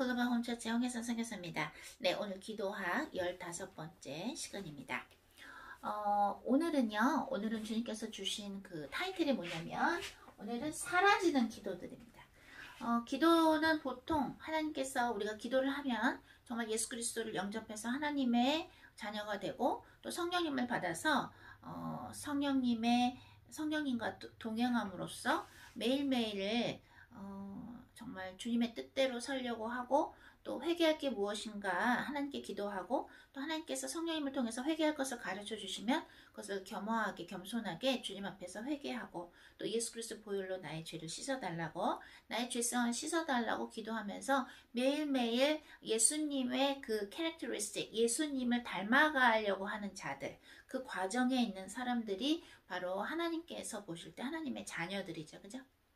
글로벌 홈처치 홍혜선 선교사입니다. 네, 오늘 기도학 15번째 시간입니다. 오늘은 주님께서 주신 그 타이틀이 뭐냐면, 오늘은 사라지는 기도들입니다. 기도는 보통 하나님께서 우리가 기도를 하면 정말 예수 그리스도를 영접해서 하나님의 자녀가 되고 또 성령님을 받아서 성령님과 동행함으로써 매일매일을 정말 주님의 뜻대로 살려고 하고 또 회개할 게 무엇인가 하나님께 기도하고 또 하나님께서 성령님을 통해서 회개할 것을 가르쳐 주시면 그것을 겸허하게 겸손하게 주님 앞에서 회개하고 또 예수 그리스도 보혈로 나의 죄를 씻어달라고 나의 죄성을 씻어달라고 기도하면서 매일매일 예수님의 그 캐릭터리스틱 예수님을 닮아가려고 하는 자들 그 과정에 있는 사람들이 바로 하나님께서 보실 때 하나님의 자녀들이죠. 그죠?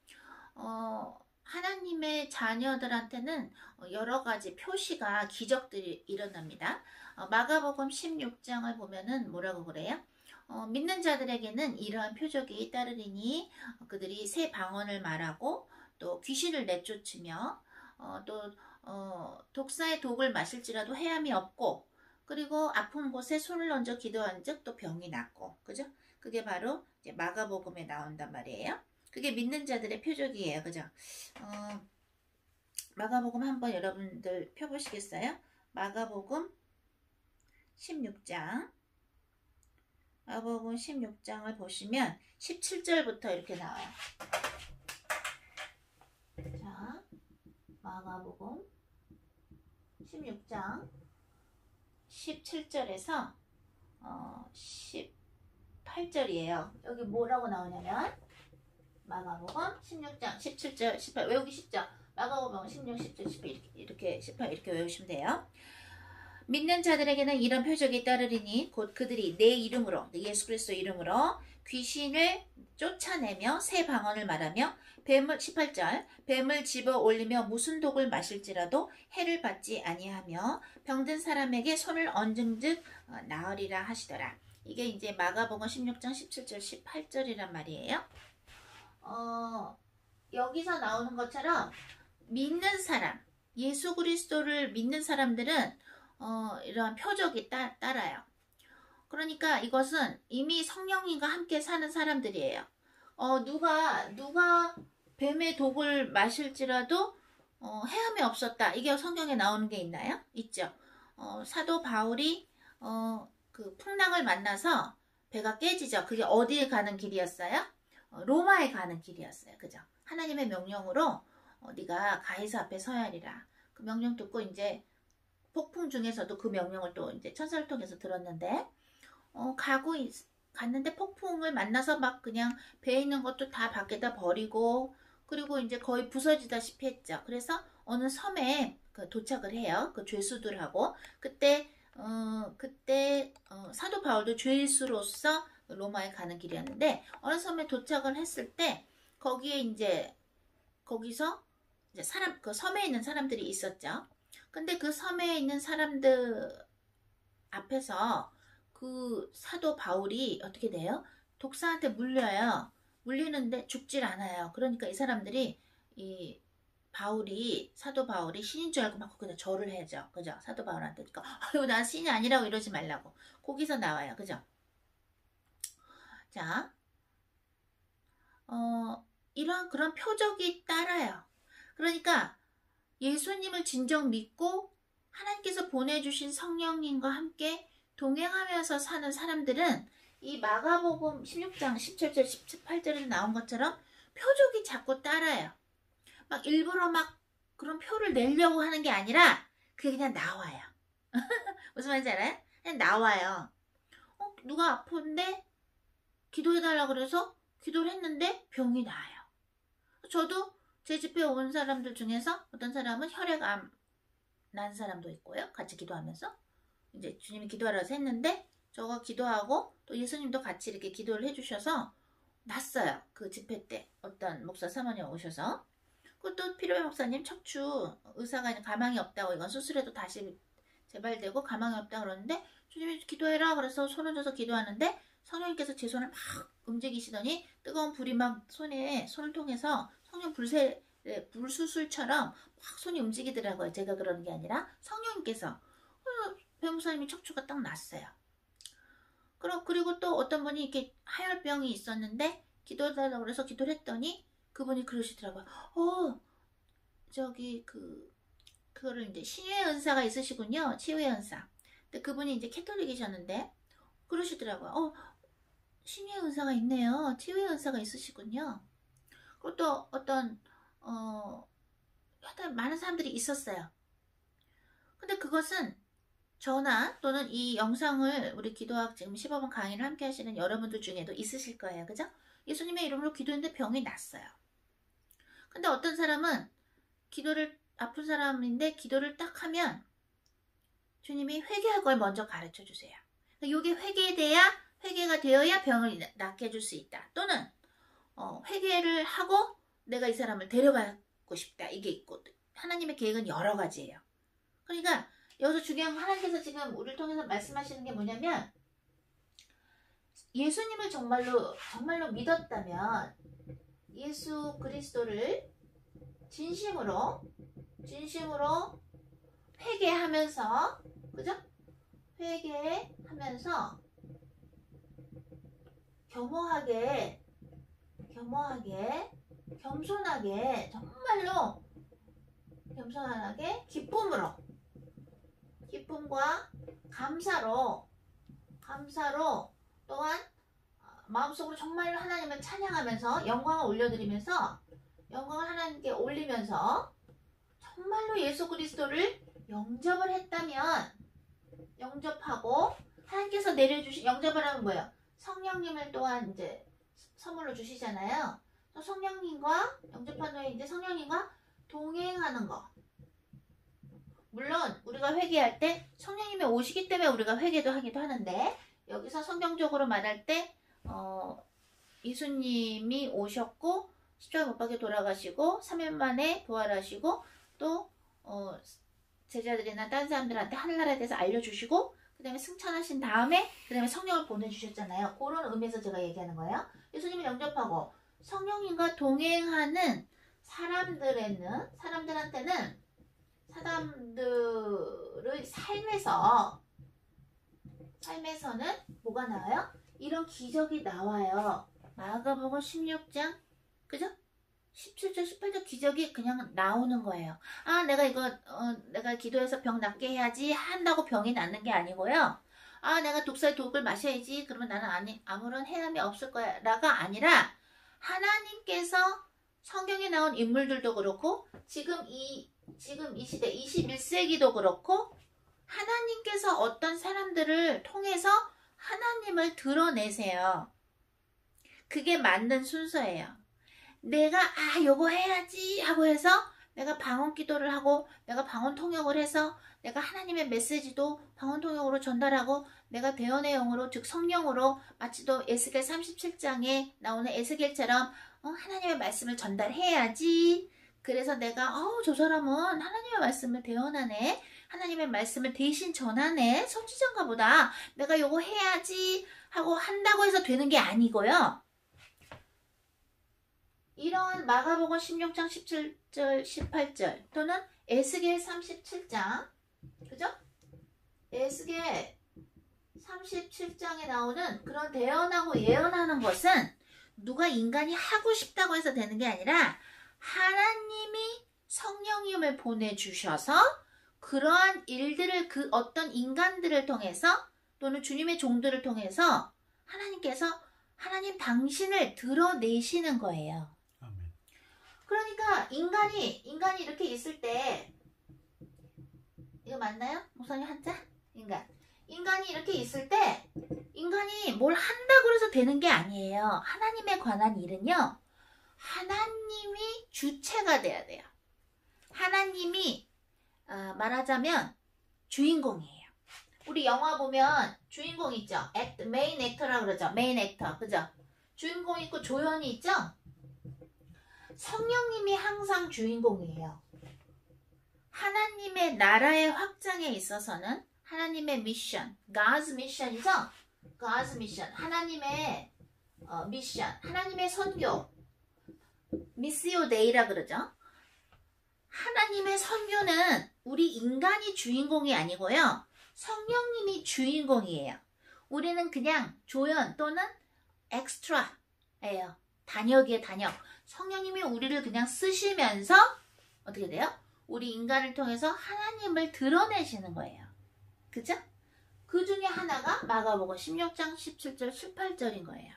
하나님의 자녀들한테는 여러 가지 표시가 기적들이 일어납니다. 마가복음 16장을 보면은 뭐라고 그래요? 믿는 자들에게는 이러한 표적이 따르리니 그들이 새 방언을 말하고 또 귀신을 내쫓으며 또 독사의 독을 마실지라도 해함이 없고 그리고 아픈 곳에 손을 얹어 기도한즉 또 병이 낫고 그죠? 그게 바로 이제 마가복음에 나온단 말이에요. 그게 믿는 자들의 표적이에요. 그죠? 마가복음 한번 여러분들 펴보시겠어요? 마가복음 16장. 마가복음 16장을 보시면 17절부터 이렇게 나와요. 자, 마가복음 16장 17절에서 18절이에요. 여기 뭐라고 나오냐면 마가복음 16장 17절 18 외우기 쉽죠? 마가복음 16, 17, 18 이렇게 18 이렇게 외우시면 돼요. 믿는 자들에게는 이런 표적이 따르리니 곧 그들이 내 이름으로 예수 그리스도 이름으로 귀신을 쫓아내며 새 방언을 말하며 뱀을 18절 뱀을 집어 올리며 무슨 독을 마실지라도 해를 받지 아니하며 병든 사람에게 손을 얹은즉 나으리라 하시더라. 이게 이제 마가복음 16장 17절 18절이란 말이에요. 여기서 나오는 것처럼 믿는 사람, 예수 그리스도를 믿는 사람들은 이러한 표적이 따라요. 그러니까 이것은 이미 성령님과 함께 사는 사람들이에요. 누가 뱀의 독을 마실지라도 해함이 없었다. 이게 성경에 나오는 게 있나요? 있죠. 사도 바울이 그 풍랑을 만나서 배가 깨지죠. 그게 어디에 가는 길이었어요? 로마에 가는 길이었어요. 그죠? 하나님의 명령으로 네가 가이사 앞에 서야 하리라. 그 명령 듣고 이제 폭풍 중에서도 그 명령을 또 이제 천사를 통해서 들었는데 갔는데 폭풍을 만나서 막 그냥 배에 있는 것도 다 밖에다 버리고 그리고 이제 거의 부서지다시피 했죠. 그래서 어느 섬에 도착을 해요. 그 죄수들하고 그때 사도 바울도 죄수로서 로마에 가는 길이었는데 어느 섬에 도착을 했을 때 거기서 이제 그 섬에 있는 사람들이 있었죠. 근데 그 섬에 있는 사람들 앞에서 그 사도 바울이 어떻게 돼요? 독사한테 물려요. 물리는데 죽질 않아요. 그러니까 이 사람들이 사도 바울이 신인 줄 알고 막 그냥 절을 해죠. 그죠? 사도 바울한테. 그러니까 아유 난 신이 아니라고 이러지 말라고. 거기서 나와요. 그죠? 자, 이런 그런 표적이 따라요. 그러니까 예수님을 진정 믿고 하나님께서 보내주신 성령님과 함께 동행하면서 사는 사람들은 이 마가복음 16장 17절 18절에 나온 것처럼 표적이 자꾸 따라요. 막 일부러 막 그런 표를 내려고 하는 게 아니라 그게 그냥 나와요. 무슨 말인지 알아요? 그냥 나와요. 누가 아픈데 기도해달라고 그래서 기도를 했는데 병이 나아요. 저도 제 집에 온 사람들 중에서 어떤 사람은 혈액암 난 사람도 있고요. 같이 기도하면서 이제 주님이 기도하라고 했는데 저가 기도하고 또 예수님도 같이 이렇게 기도를 해주셔서 났어요. 그 집회 때 어떤 목사 사모님 오셔서 또 필요해 목사님 척추 의사가 가망이 없다고 이건 수술해도 다시 재발되고 가망이 없다 그러는데 주님이 기도해라 그래서 손을 얹어서 기도하는데 성령님께서 제 손을 막 움직이시더니 뜨거운 불이 막 손을 통해서 성령 불새 네, 불수술처럼 막 손이 움직이더라고요. 제가 그러는 게 아니라 성령님께서 배무사님이 척추가 딱 났어요. 그리고 또 어떤 분이 이렇게 하열병이 있었는데 기도해달라고 그래서 기도를 했더니 그분이 그러시더라고요. 그거를 이제 신유의 은사가 있으시군요. 치유의 은사. 근데 그분이 이제 캐톨릭이셨는데 그러시더라고요. 신유의 은사가 있네요. 치유의 은사가 있으시군요. 그리고 또 어떤 하여튼 많은 사람들이 있었어요. 근데 그것은 저나 또는 이 영상을 우리 기도학 지금 15분 강의를 함께 하시는 여러분들 중에도 있으실 거예요. 그죠? 예수님의 이름으로 기도했는데 병이 났어요. 근데 어떤 사람은 아픈 사람인데 기도를 딱 하면 주님이 회개할 걸 먼저 가르쳐 주세요. 이게 회개가 되어야 병을 낫게 해줄 수 있다. 또는 회개를 하고 내가 이 사람을 데려가고 싶다. 이게 있고 하나님의 계획은 여러 가지예요. 그러니까 여기서 중요한 건 하나님께서 지금 우리를 통해서 말씀하시는 게 뭐냐면 예수님을 정말로 믿었다면 예수 그리스도를 진심으로 회개하면서, 그죠? 회개하면서 겸손하게 정말로 겸손하게 기쁨과 감사로 또한 마음속으로 정말로 하나님을 찬양하면서 영광을 올려드리면서 영광을 하나님께 올리면서 정말로 예수 그리스도를 영접을 했다면 영접하고 하나님께서 내려주신 영접을 하면 뭐예요? 성령님을 또한 이제 선물로 주시잖아요. 성령님과 영접한 후에 이제 성령님과 동행하는 거. 물론 우리가 회개할 때 성령님이 오시기 때문에 우리가 회개도 하기도 하는데 여기서 성경적으로 말할 때 예수님이 오셨고 십자가 못 박혀 돌아가시고 3일 만에 부활하시고 또 제자들이나 다른 사람들한테 하늘나라에 대해서 알려주시고 그 다음에 승천하신 다음에 그 다음에 성령을 보내주셨잖아요. 그런 의미에서 제가 얘기하는 거예요. 예수님을 영접하고 성령님과 동행하는 사람들한테는 사람들의 삶에서는 뭐가 나와요? 이런 기적이 나와요. 마가복음 16장 그죠? 17절 18절 기적이 그냥 나오는 거예요. 내가 기도해서 병 낫게 해야지 한다고 병이 낫는 게 아니고요. 내가 독사의 독을 마셔야지 그러면 나는 아무런 해함이 없을 거야 라가 아니라 하나님께서 성경에 나온 인물들도 그렇고 지금 이 시대 21세기도 그렇고 하나님께서 어떤 사람들을 통해서 하나님을 드러내세요. 그게 맞는 순서예요. 내가 요거 해야지 하고 해서 내가 방언 기도를 하고 내가 방언 통역을 해서 내가 하나님의 메시지도 방언 통역으로 전달하고 내가 대언의 영으로 즉 성령으로 마치 또 에스겔 37장에 나오는 에스겔처럼 하나님의 말씀을 전달해야지. 그래서 내가 저 사람은 하나님의 말씀을 대언하네. 하나님의 말씀을 대신 전하네. 선지자인가 보다. 내가 요거 해야지 하고 한다고 해서 되는 게 아니고요. 이런 마가복음 16장 17절 18절 또는 에스겔 37장 그죠? 에스겔 37장에 나오는 그런 대언하고 예언하는 것은 누가 인간이 하고 싶다고 해서 되는 게 아니라 하나님이 성령님을 보내주셔서 그러한 일들을 그 어떤 인간들을 통해서 또는 주님의 종들을 통해서 하나님 당신을 드러내시는 거예요. 그러니까 인간이 이렇게 있을 때 이거 맞나요? 목사님 한자? 인간이 이렇게 있을 때 인간이 뭘 한다고 해서 되는 게 아니에요. 하나님에 관한 일은요. 하나님이 주체가 돼야 돼요. 하나님이 말하자면 주인공이에요. 우리 영화 보면 주인공 있죠? 메인 액터라고 그러죠. 메인 액터. 그죠? 주인공 있고 조연이 있죠? 성령님이 항상 주인공이에요. 하나님의 나라의 확장에 있어서는 하나님의 미션, God's mission이죠? God's mission, 하나님의 미션, 하나님의 선교, 미시오 데이라 그러죠? 하나님의 선교는 우리 인간이 주인공이 아니고요. 성령님이 주인공이에요. 우리는 그냥 조연 또는 엑스트라예요. 단역이에요, 단역. 성령님이 우리를 그냥 쓰시면서 어떻게 돼요? 우리 인간을 통해서 하나님을 드러내시는 거예요. 그죠? 그 중에 하나가 마가복음 16장 17절, 18절인 거예요.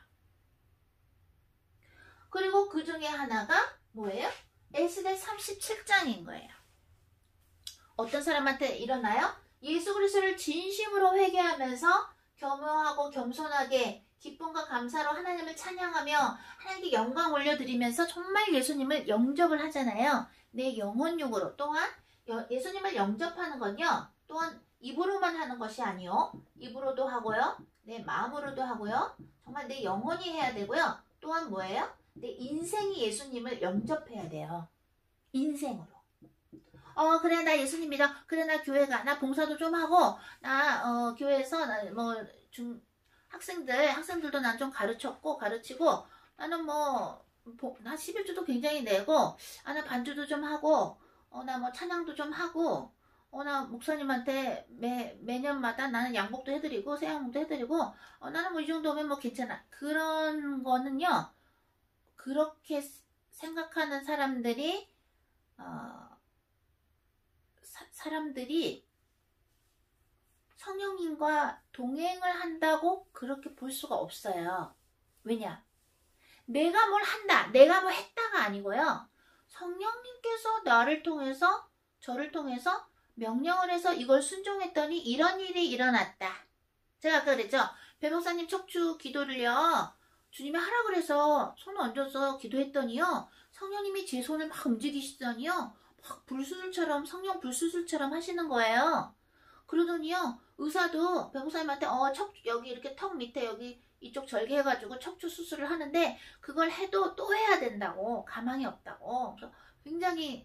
그리고 그 중에 하나가 뭐예요? 에스겔 37장인 거예요. 어떤 사람한테 일어나요? 예수 그리스도를 진심으로 회개하면서 겸허하고 겸손하게 기쁨과 감사로 하나님을 찬양하며 하나님께 영광 올려드리면서 정말 예수님을 영접을 하잖아요. 내 영혼육으로. 또한 예수님을 영접하는 건요. 또한 입으로만 하는 것이 아니요. 입으로도 하고요. 내 마음으로도 하고요. 정말 내 영혼이 해야 되고요. 또한 뭐예요? 내 인생이 예수님을 영접해야 돼요. 인생으로. 그래 나 예수님 믿어. 그래 나 교회 가. 나 봉사도 좀 하고 나 교회에서 학생들도 난 좀 가르치고 나는 나 11주도 굉장히 내고 나 반주도 좀 하고 나 찬양도 좀 하고 나 목사님한테 매년마다 나는 양복도 해드리고 새양복도 해드리고 나는 이 정도면 괜찮아. 그런 거는요. 그렇게 생각하는 사람들이 성령님과 동행을 한다고 그렇게 볼 수가 없어요. 왜냐? 내가 뭘 한다, 내가 뭐 했다가 아니고요. 성령님께서 저를 통해서 명령을 해서 이걸 순종했더니 이런 일이 일어났다. 제가 아까 그랬죠? 배 목사님 척추 기도를요. 주님이 하라 그래서 손을 얹어서 기도했더니요. 성령님이 제 손을 막 움직이시더니요. 막 성령 불수술처럼 하시는 거예요. 그러더니요. 의사도 배 목사님한테 여기 이렇게 턱 밑에 여기 이쪽 절개해가지고 척추 수술을 하는데 그걸 해도 또 해야 된다고. 가망이 없다고. 그래서 굉장히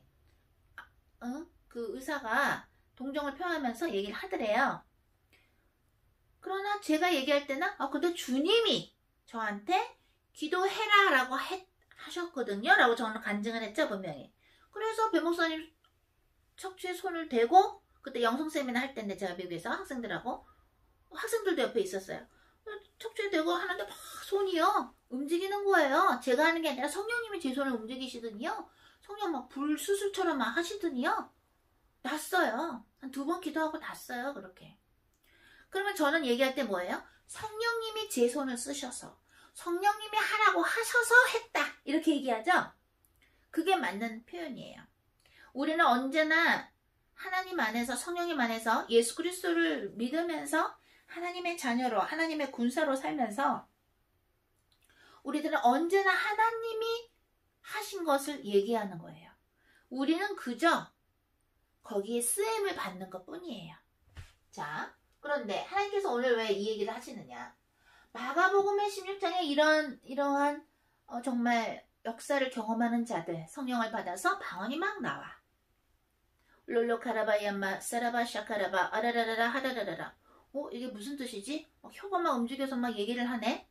그 의사가 동정을 표하면서 얘기를 하더래요. 그러나 제가 얘기할 때는 근데 주님이 저한테 기도해라 라고 하셨거든요. 라고 저는 간증을 했죠. 분명히. 그래서 배 목사님 척추에 손을 대고 그때 영성 세미나 할 때인데 제가 미국에서 학생들도 옆에 있었어요. 척추에 대고 하는데 막 손이요 움직이는 거예요. 제가 하는 게 아니라 성령님이 제 손을 움직이시더니요. 성령 막 불수술처럼 막 하시더니요. 났어요. 한 2번 기도하고 났어요. 그렇게. 그러면 저는 얘기할 때 뭐예요? 성령님이 제 손을 쓰셔서 성령님이 하라고 하셔서 했다. 이렇게 얘기하죠? 그게 맞는 표현이에요. 우리는 언제나 하나님 안에서 성령님 안에서 예수 그리스도를 믿으면서 하나님의 자녀로 하나님의 군사로 살면서 우리들은 언제나 하나님이 하신 것을 얘기하는 거예요. 우리는 그저 거기에 쓰임을 받는 것 뿐이에요. 자, 그런데 하나님께서 오늘 왜 이 얘기를 하시느냐? 마가복음의 16장에 이러한 정말 역사를 경험하는 자들, 성령을 받아서 방언이 막 나와. 롤로 카라바야마 사라바 샤카라바 아라라라라 하라라라라. 이게 무슨 뜻이지? 혀가 막 움직여서 막 얘기를 하네.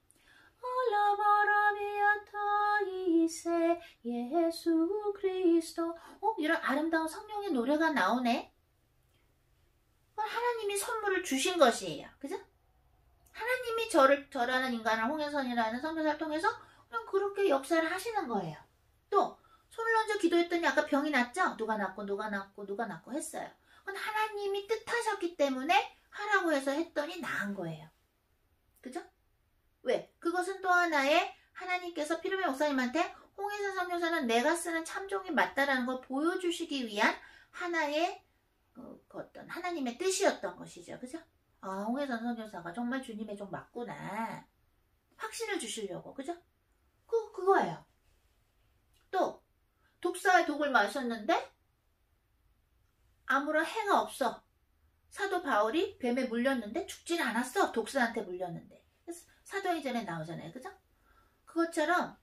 라바라비아타이세 예수 그리스도. 이런 아름다운 성령의 노래가 나오네. 하나님이 선물을 주신 것이에요. 그죠? 하나님이 저라는 인간을 홍해선이라는 선교사를 통해서 그냥 그렇게 역사를 하시는 거예요. 또 손을 얹어 기도했더니 아까 병이 났죠? 누가 낫고 했어요. 그건 하나님이 뜻하셨기 때문에 하라고 해서 했더니 나은 거예요. 그죠? 왜? 그것은 또 하나의 하나님께서 피르메 목사님한테 홍해선 선교사는 내가 쓰는 참종이 맞다라는 걸 보여주시기 위한 하나의 어떤 하나님의 뜻이었던 것이죠. 그죠? 홍해선 선교사가 정말 주님의 종 맞구나. 확신을 주시려고. 그죠? 그거예요. 또 독사의 독을 마셨는데 아무런 해가 없어. 사도 바울이 뱀에 물렸는데 죽질 않았어. 독사한테 물렸는데. 사도행전에 나오잖아요. 그죠? 그것처럼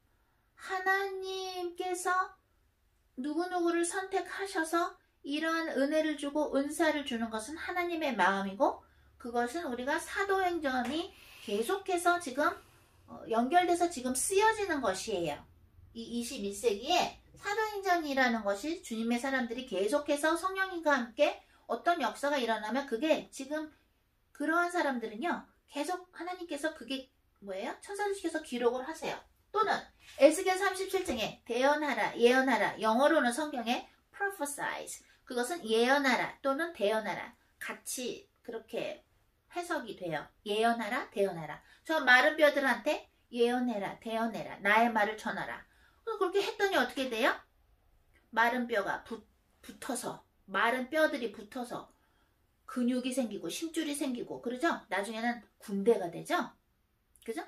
하나님께서 누구누구를 선택하셔서 이러한 은혜를 주고 은사를 주는 것은 하나님의 마음이고 그것은 우리가 사도행전이 계속해서 지금 연결돼서 지금 쓰여지는 것이에요. 이 21세기에 사도행전이라는 것이 주님의 사람들이 계속해서 성령님과 함께 어떤 역사가 일어나면 그게 지금 그러한 사람들은요. 계속 하나님께서 그게 뭐예요? 천사들께서 기록을 하세요. 또는 에스겔 37장에 대언하라, 예언하라, 영어로는 성경에 prophesize, 그것은 예언하라 또는 대언하라 같이 그렇게 해석이 돼요. 예언하라, 대언하라. 저 마른 뼈들한테 예언해라, 대언해라, 나의 말을 전하라. 그렇게 했더니 어떻게 돼요? 마른 뼈가 붙어서, 마른 뼈들이 붙어서 근육이 생기고 심줄이 생기고 그러죠? 나중에는 군대가 되죠? 그죠?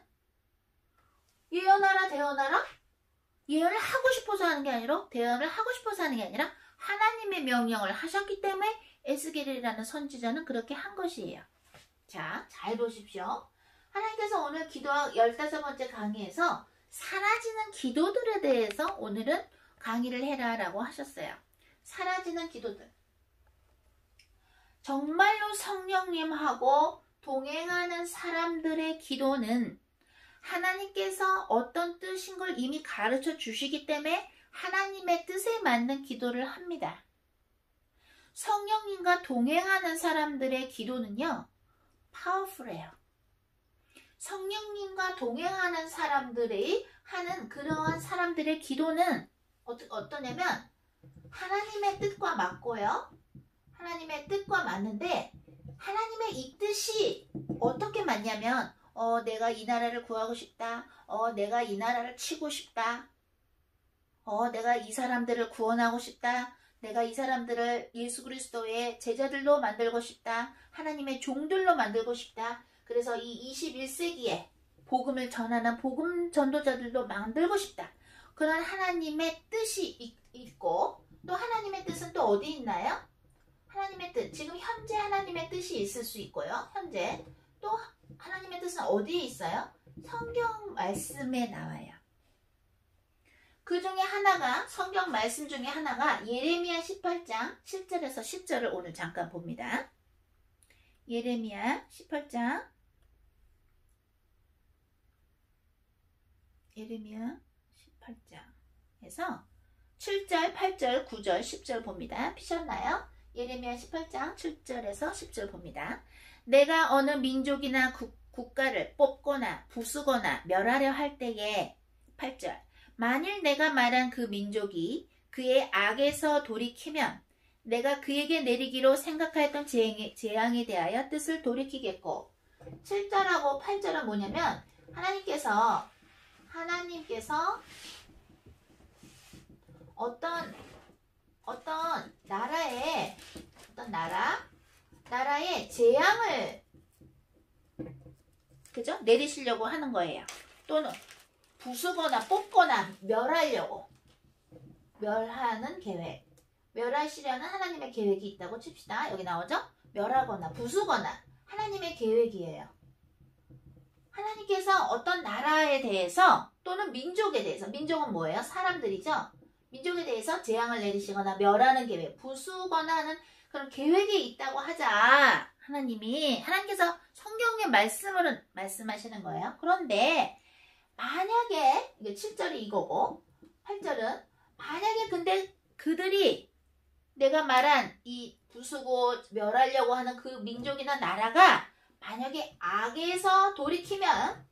예언하라, 대언하라? 예언을 하고 싶어서 하는 게 아니라, 대언을 하고 싶어서 하는 게 아니라 하나님의 명령을 하셨기 때문에 에스겔이라는 선지자는 그렇게 한 것이에요. 자, 잘 보십시오. 하나님께서 오늘 기도 15번째 강의에서 사라지는 기도들에 대해서 오늘은 강의를 해라라고 하셨어요. 사라지는 기도들. 정말로 성령님하고 동행하는 사람들의 기도는 하나님께서 어떤 뜻인 걸 이미 가르쳐 주시기 때문에 하나님의 뜻에 맞는 기도를 합니다. 성령님과 동행하는 사람들의 기도는요, 파워풀해요. 성령님과 동행하는 사람들이 하는 그러한 사람들의 기도는 어떠냐면 하나님의 뜻과 맞고요. 하나님의 뜻과 맞는데 하나님의 이 뜻이 어떻게 맞냐면 내가 이 나라를 구하고 싶다. 내가 이 나라를 치고 싶다. 내가 이 사람들을 구원하고 싶다. 내가 이 사람들을 예수 그리스도의 제자들로 만들고 싶다. 하나님의 종들로 만들고 싶다. 그래서 이 21세기에 복음을 전하는 복음 전도자들도 만들고 싶다. 그런 하나님의 뜻이 있고 또 하나님의 뜻은 또 어디 있나요? 하나님의 뜻, 지금 현재 하나님의 뜻이 있을 수 있고요. 현재 또 하나님의 뜻은 어디에 있어요? 성경 말씀에 나와요. 그 중에 하나가 성경 말씀 중에 하나가 예레미야 18장 7절에서 10절을 오늘 잠깐 봅니다. 예레미야 18장 예레미야 18장에서 7절, 8절, 9절, 10절 봅니다. 피셨나요? 예레미야 18장 7절에서 10절 봅니다. 내가 어느 민족이나 국가를 뽑거나 부수거나 멸하려 할 때에 8절 만일 내가 말한 그 민족이 그의 악에서 돌이키면 내가 그에게 내리기로 생각하였던 재앙에 대하여 뜻을 돌이키겠고 7절하고 8절은 뭐냐면 하나님께서 어떤 나라에 재앙을 그죠? 내리시려고 하는 거예요. 또는 부수거나 뽑거나 멸하려고 멸하는 계획. 멸하시려는 하나님의 계획이 있다고 칩시다. 여기 나오죠? 멸하거나 부수거나 하나님의 계획이에요. 하나님께서 어떤 나라에 대해서 또는 민족에 대해서, 민족은 뭐예요? 사람들이죠? 민족에 대해서 재앙을 내리시거나 멸하는 계획, 부수거나 하는 그런 계획이 있다고 하자. 하나님께서 성경의 말씀으로 말씀하시는 거예요. 그런데 만약에 이게 7절이 이거고 8절은 만약에 근데 그들이 내가 말한 이 부수고 멸하려고 하는 그 민족이나 나라가 만약에 악에서 돌이키면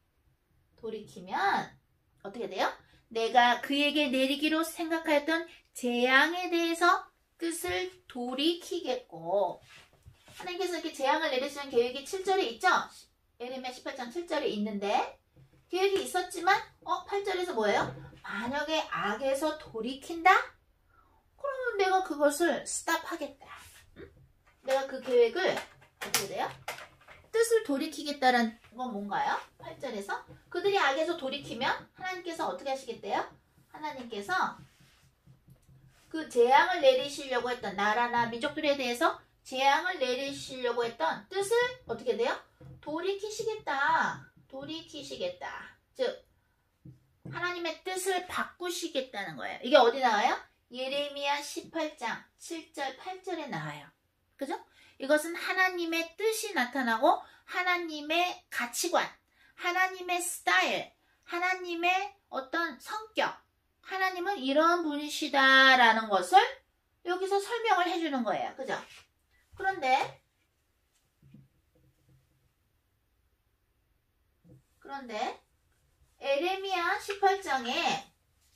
어떻게 돼요? 내가 그에게 내리기로 생각하였던 재앙에 대해서 뜻을 돌이키겠고 하나님께서 이렇게 재앙을 내리시는 계획이 7절에 있죠? 예레미야 18장 7절에 있는데 계획이 있었지만 8절에서 뭐예요? 만약에 악에서 돌이킨다? 그러면 내가 그것을 스탑하겠다. 응? 내가 그 계획을 어떻게 돼요? 뜻을 돌이키겠다는 건 뭔가요? 8절에서 그들이 악에서 돌이키면 하나님께서 어떻게 하시겠대요? 하나님께서 그 재앙을 내리시려고 했던 나라나 민족들에 대해서 재앙을 내리시려고 했던 뜻을 어떻게 돼요? 돌이키시겠다. 즉 하나님의 뜻을 바꾸시겠다는 거예요. 이게 어디 나와요? 예레미야 18장 7절 8절에 나와요. 그죠? 이것은 하나님의 뜻이 나타나고 하나님의 가치관, 하나님의 스타일, 하나님의 어떤 성격, 하나님은 이런 분이시다라는 것을 여기서 설명을 해주는 거예요. 그죠? 그런데 에레미야 18장에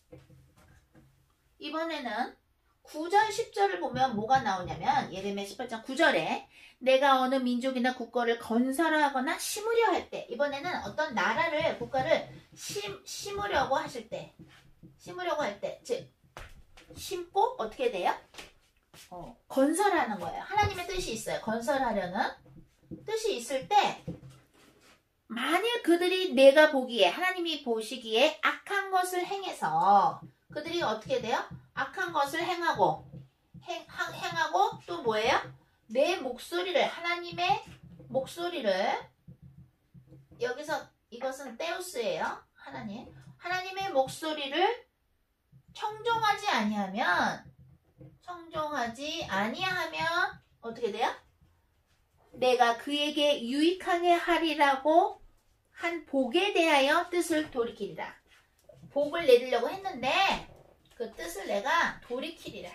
이번에는 9절 10절을 보면 뭐가 나오냐면 예레미야 18장 9절에 내가 어느 민족이나 국가를 건설하거나 심으려 할 때, 이번에는 어떤 나라를 국가를 심으려고 할 때, 즉 심고 어떻게 돼요? 건설하는 거예요. 하나님의 뜻이 있어요. 건설하려는 뜻이 있을 때, 만일 그들이 내가 보기에, 하나님이 보시기에 악한 것을 행해서, 그들이 어떻게 돼요? 악한 것을 행하고 또 뭐예요? 내 목소리를, 하나님의 목소리를, 여기서 이것은 테오스예요. 하나님의 목소리를 청종하지 아니하면 어떻게 돼요? 내가 그에게 유익하게 하리라고 한 복에 대하여 뜻을 돌이키리라. 복을 내리려고 했는데 그 뜻을 내가 돌이키리라.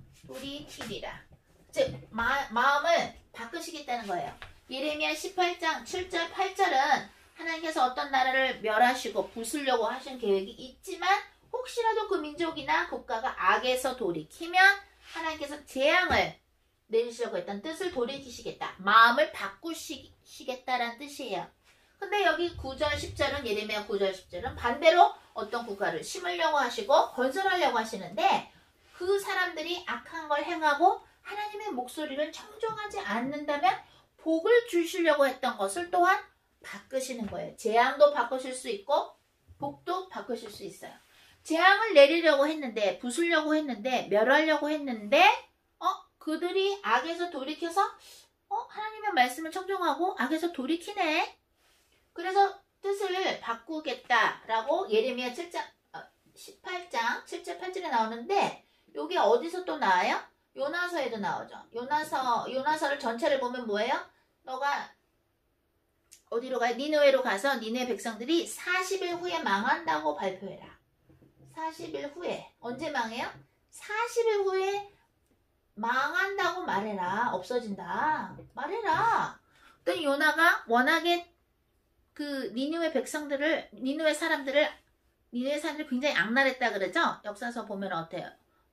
즉 마음을 바꾸시겠다는 거예요. 예레미야 18장 7절 8절은 하나님께서 어떤 나라를 멸하시고 부수려고 하신 계획이 있지만 혹시라도 그 민족이나 국가가 악에서 돌이키면 하나님께서 재앙을 내리시려고 했던 뜻을 돌이키시겠다. 마음을 바꾸시겠다라는 뜻이에요. 근데 여기 9절 10절은 예레미야 9절 10절은 반대로 어떤 국가를 심으려고 하시고 건설하려고 하시는데 그 사람들이 악한 걸 행하고 하나님의 목소리를 청종하지 않는다면 복을 주시려고 했던 것을 또한 바꾸시는 거예요. 재앙도 바꾸실 수 있고 복도 바꾸실 수 있어요. 재앙을 내리려고 했는데, 부수려고 했는데, 멸하려고 했는데 그들이 악에서 돌이켜서 하나님의 말씀을 청종하고 악에서 돌이키네. 그래서 뜻을 바꾸겠다라고 예레미야 18장 7절 8절에 나오는데 여기 어디서 또 나와요? 요나서에도 나오죠. 요나서를 전체를 보면 뭐예요? 너가 어디로 가요? 니느웨로 가서 니느웨 백성들이 40일 후에 망한다고 발표해라. 40일 후에. 언제 망해요? 40일 후에 망한다고 말해라. 없어진다. 말해라. 또 요나가 워낙에 그 니느웨 사람들을 굉장히 악랄했다 그러죠? 역사서 보면 어때요?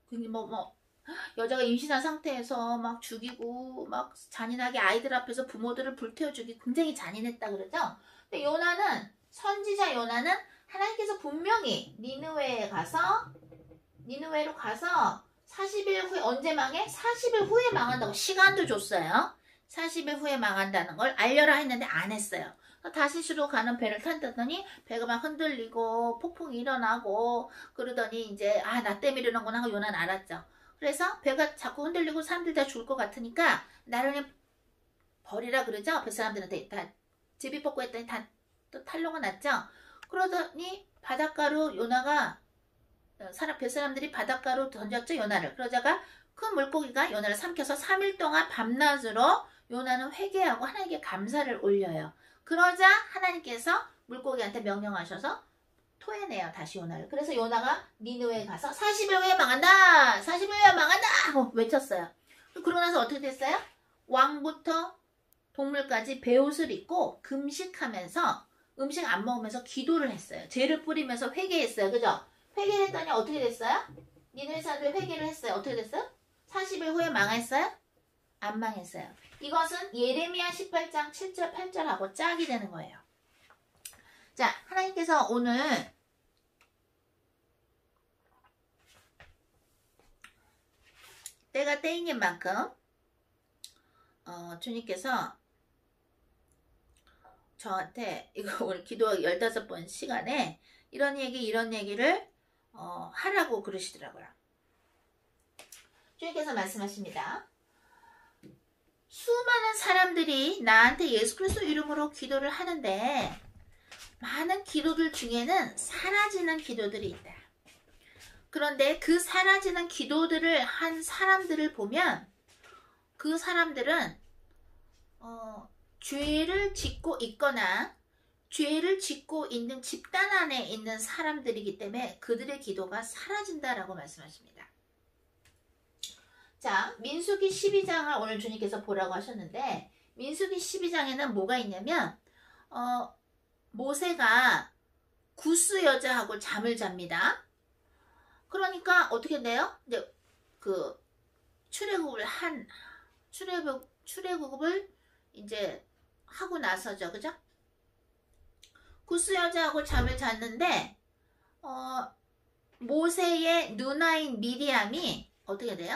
여자가 임신한 상태에서 막 죽이고 막 잔인하게 아이들 앞에서 부모들을 불태워 죽이고 굉장히 잔인했다 그러죠? 근데 선지자 요나는 하나님께서 분명히 니느웨로 가서 40일 후에 언제 망해? 40일 후에 망한다고 시간도 줬어요. 40일 후에 망한다는 걸 알려라 했는데 안 했어요. 다시스로 가는 배를 탄다더니 배가 막 흔들리고 폭풍이 일어나고 그러더니 이제 나 때문에 이러는구나 하고 요나는 알았죠. 그래서 배가 자꾸 흔들리고 사람들 다 죽을 것 같으니까 나를 버리라 그러죠. 배 사람들한테 다 제비 뽑고 했더니 다 또 탈로가 났죠. 그러더니 바닷가로 요나가 배 사람들이 바닷가로 던졌죠. 요나를. 그러다가 큰 물고기가 요나를 삼켜서 3일 동안 밤낮으로 요나는 회개하고 하나님께 감사를 올려요. 그러자 하나님께서 물고기한테 명령하셔서 토해내요. 다시 요나를. 그래서 요나가 니느웨에 가서 40일 후에 망한다. 40일 후에 망한다 하고 외쳤어요. 그러고 나서 어떻게 됐어요? 왕부터 동물까지 베옷을 입고 금식하면서 음식 안 먹으면서 기도를 했어요. 죄를 뿌리면서 회개했어요. 그죠? 회개를 했더니 어떻게 됐어요? 니느웨 사람들이 회개를 했어요. 어떻게 됐어요? 40일 후에 망했어요? 안 망했어요. 이것은 예레미야 18장 7절 8절하고 짝이 되는 거예요. 자, 하나님께서 오늘 때가 때인 만큼 주님께서 저한테 이거 오늘 기도 15번 시간에 이런 얘기를 하라고 그러시더라고요. 주님께서 말씀하십니다. 수많은 사람들이 나한테 예수 그리스도 이름으로 기도를 하는데 많은 기도들 중에는 사라지는 기도들이 있다. 그런데 그 사라지는 기도들을 한 사람들을 보면 그 사람들은 죄를 짓고 있거나 죄를 짓고 있는 집단 안에 있는 사람들이기 때문에 그들의 기도가 사라진다라고 말씀하십니다. 자, 민수기 12장을 오늘 주님께서 보라고 하셨는데, 민수기 12장에는 뭐가 있냐면 모세가 구스 여자하고 잠을 잡니다. 그러니까 어떻게 돼요? 이제 그 출애굽을 이제 하고 나서죠, 그죠? 구스 여자하고 잠을 잤는데 모세의 누나인 미리암이 어떻게 돼요?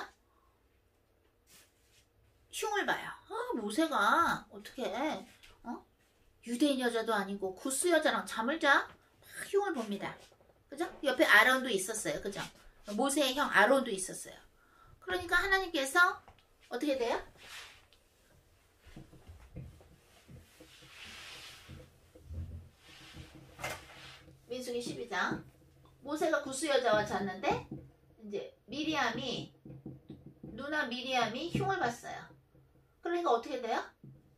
흉을 봐요. 모세가 어떻게 유대인 여자도 아니고 구스 여자랑 잠을 자? 막 흉을 봅니다. 그죠? 옆에 아론도 있었어요. 그죠? 모세의 형 아론도 있었어요. 그러니까 하나님께서 어떻게 돼요? 민수기 12장 모세가 구스 여자와 잤는데 이제 누나 미리암이 흉을 봤어요. 그러니까 어떻게 돼요?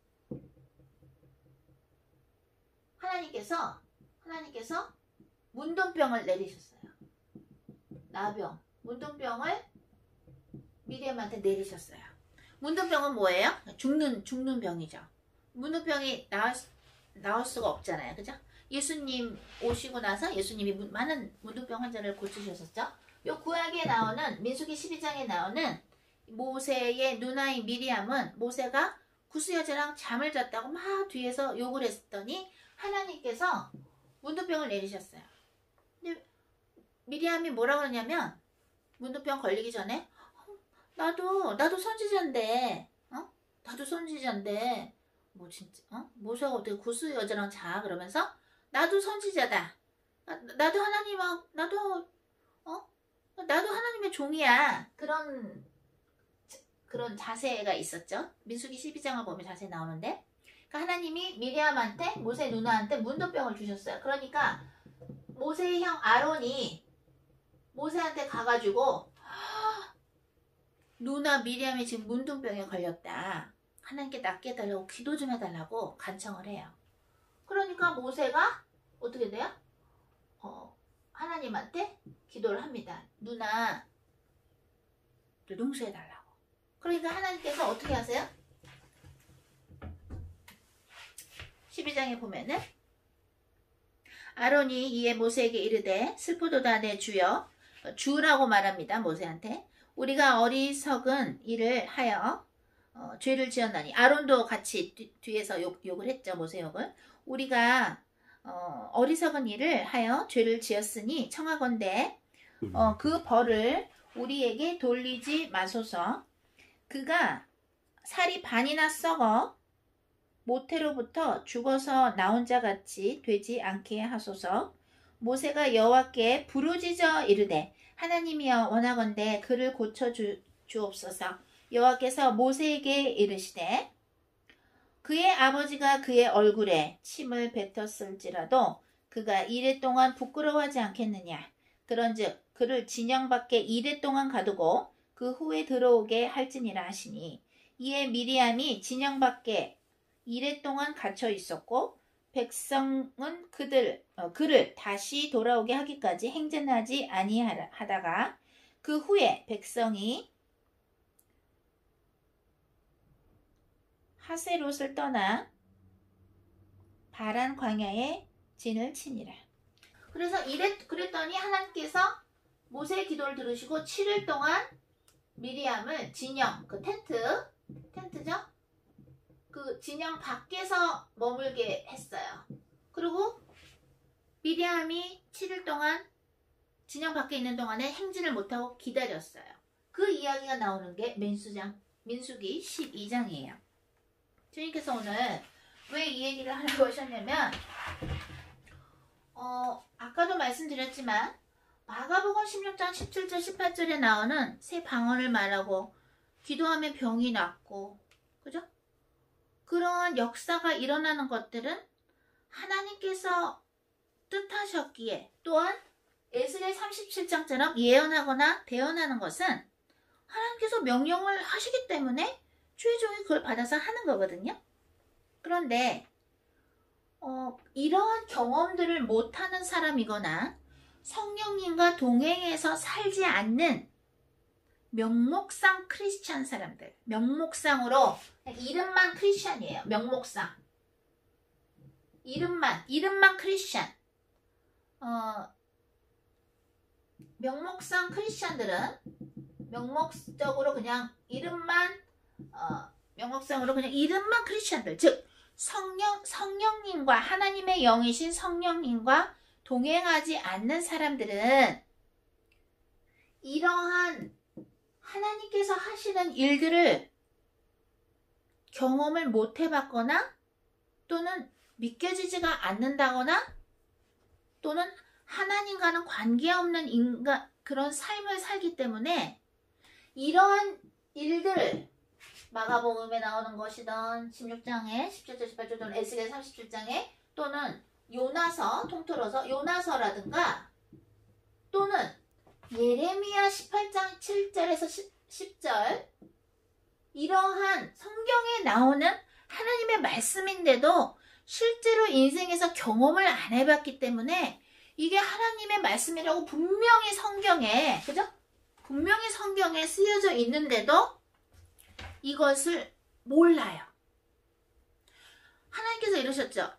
하나님께서 문둥병을 내리셨어요. 나병, 문둥병을 미리암한테 내리셨어요. 문둥병은 뭐예요? 죽는 병이죠. 문둥병이 나올 수가 없잖아요. 그죠? 예수님 오시고 나서 예수님이 많은 문둥병 환자를 고치셨었죠. 요 구약에 나오는 민수기 12장에 나오는 모세의 누나인 미리암은 모세가 구스 여자랑 잠을 잤다고 막 뒤에서 욕을 했더니 하나님께서 문둥병을 내리셨어요. 근데 미리암이 뭐라고 하냐면 문둥병 걸리기 전에 나도 선지자인데 나도 선지자인데 뭐 진짜 모세가 어떻게 구스 여자랑 자 그러면서 나도 선지자다. 나도 나도 하나님의 종이야. 그런 자세가 있었죠. 민수기 12장을 보면 자세히 나오는데 그러니까 하나님이 미리암한테 모세 누나한테 문둥병을 주셨어요. 그러니까 모세의 형 아론이 모세한테 가가지고 누나 미리암이 지금 문둥병에 걸렸다. 하나님께 낫게 해달라고 기도 좀 해달라고 간청을 해요. 그러니까 모세가 어떻게 돼요? 하나님한테 기도를 합니다. 누나 용서해달라고. 그러니까 하나님께서 어떻게 하세요? 12장에 보면은 아론이 이에 모세에게 이르되 슬프도다 내 주여 주라고 말합니다. 모세한테 우리가 어리석은 일을 하여 죄를 지었나니 아론도 같이 뒤에서 욕을 했죠. 모세 욕을. 우리가 어리석은 일을 하여 죄를 지었으니 청하건대 그 벌을 우리에게 돌리지 마소서. 그가 살이 반이나 썩어 모태로부터 죽어서 나온 자 같이 되지 않게 하소서. 모세가 여호와께 부르짖어 이르되 하나님이여 원하건대 그를 고쳐 주옵소서. 여호와께서 모세에게 이르시되 그의 아버지가 그의 얼굴에 침을 뱉었을지라도 그가 이레 동안 부끄러워하지 않겠느냐. 그런즉 그를 진영 밖에 이레 동안 가두고 그 후에 들어오게 할지니라 하시니 이에 미리암이 진영 밖에 이레 동안 갇혀 있었고 백성은 그를 다시 돌아오게 하기까지 행진하지 아니하다가 그 후에 백성이 하세롯을 떠나 바란 광야에 진을 치니라. 그래서 그랬더니 하나님께서 모세의 기도를 들으시고 7일 동안 미리암을 진영, 그 텐트죠? 그 진영 밖에서 머물게 했어요. 그리고 미리암이 7일 동안 진영 밖에 있는 동안에 행진을 못하고 기다렸어요. 그 이야기가 나오는 게 민수기 12장이에요. 주님께서 오늘 왜 이 얘기를 하려고 하셨냐면 아까도 말씀드렸지만 마가복음 16장 17절 18절에 나오는 새 방언을 말하고 기도하면 병이 낫고 그죠? 그러한 역사가 일어나는 것들은 하나님께서 뜻하셨기에 또한 에스겔 37장처럼 예언하거나 대언하는 것은 하나님께서 명령을 하시기 때문에 주의 종이 그걸 받아서 하는 거거든요. 그런데 이러한 경험들을 못하는 사람이거나 성령님과 동행해서 살지 않는 명목상 크리스찬 사람들, 명목상으로 이름만 크리스찬이에요. 명목상 이름만 크리스찬. 명목상 크리스찬들은 명목적으로 그냥 명목상으로 그냥 이름만 크리스찬들, 즉 성령님과 하나님의 영이신 성령님과 동행하지 않는 사람들은 이러한 하나님께서 하시는 일들을 경험을 못 해봤거나 또는 믿겨지지가 않는다거나 또는 하나님과는 관계없는 그런 삶을 살기 때문에 이러한 일들을 마가복음에 나오는 것이든 16장에 17절 18절 또는 에스겔 37장에 또는 요나서, 통틀어서 요나서라든가 또는 예레미야 18장 7절에서 10절 이러한 성경에 나오는 하나님의 말씀인데도 실제로 인생에서 경험을 안 해봤기 때문에 이게 하나님의 말씀이라고 분명히 성경에, 그죠? 분명히 성경에 쓰여져 있는데도 이것을 몰라요. 하나님께서 이러셨죠.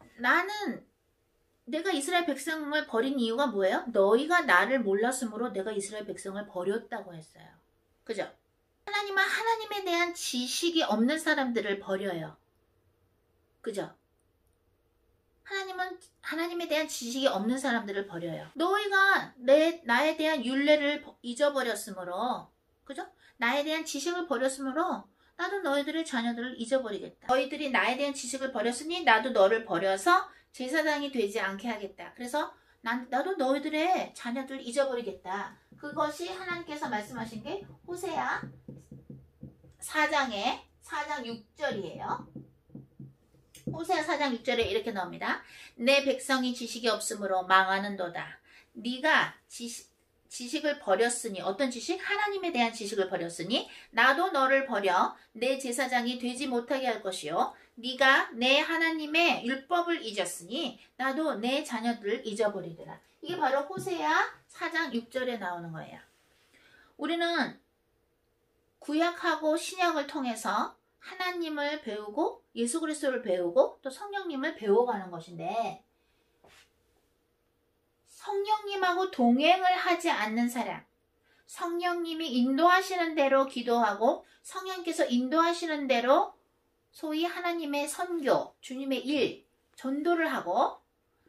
내가 이스라엘 백성을 버린 이유가 뭐예요? 너희가 나를 몰랐으므로 내가 이스라엘 백성을 버렸다고 했어요. 그죠? 하나님은 하나님에 대한 지식이 없는 사람들을 버려요. 그죠? 하나님은 하나님에 대한 지식이 없는 사람들을 버려요. 너희가 나에 대한 율례를 잊어버렸으므로, 그죠? 나에 대한 지식을 버렸으므로 나도 너희들의 자녀들을 잊어버리겠다. 너희들이 나에 대한 지식을 버렸으니 나도 너를 버려서 제사장이 되지 않게 하겠다. 그래서 나도 너희들의 자녀들을 잊어버리겠다. 그것이 하나님께서 말씀하신 게 호세아 4장 6절이에요. 호세아 4장 6절에 이렇게 나옵니다. 내 백성이 지식이 없으므로 망하는도다. 네가 지식을 버렸으니, 어떤 지식? 하나님에 대한 지식을 버렸으니 나도 너를 버려 내 제사장이 되지 못하게 할 것이요. 네가 내 하나님의 율법을 잊었으니 나도 내 자녀들을 잊어버리리라. 이게 바로 호세아 4장 6절에 나오는 거예요. 우리는 구약하고 신약을 통해서 하나님을 배우고 예수 그리스도를 배우고 또 성령님을 배워가는 것인데, 성령님하고 동행을 하지 않는 사람, 성령님이 인도하시는 대로 기도하고 성령께서 인도하시는 대로 소위 하나님의 선교, 주님의 일, 전도를 하고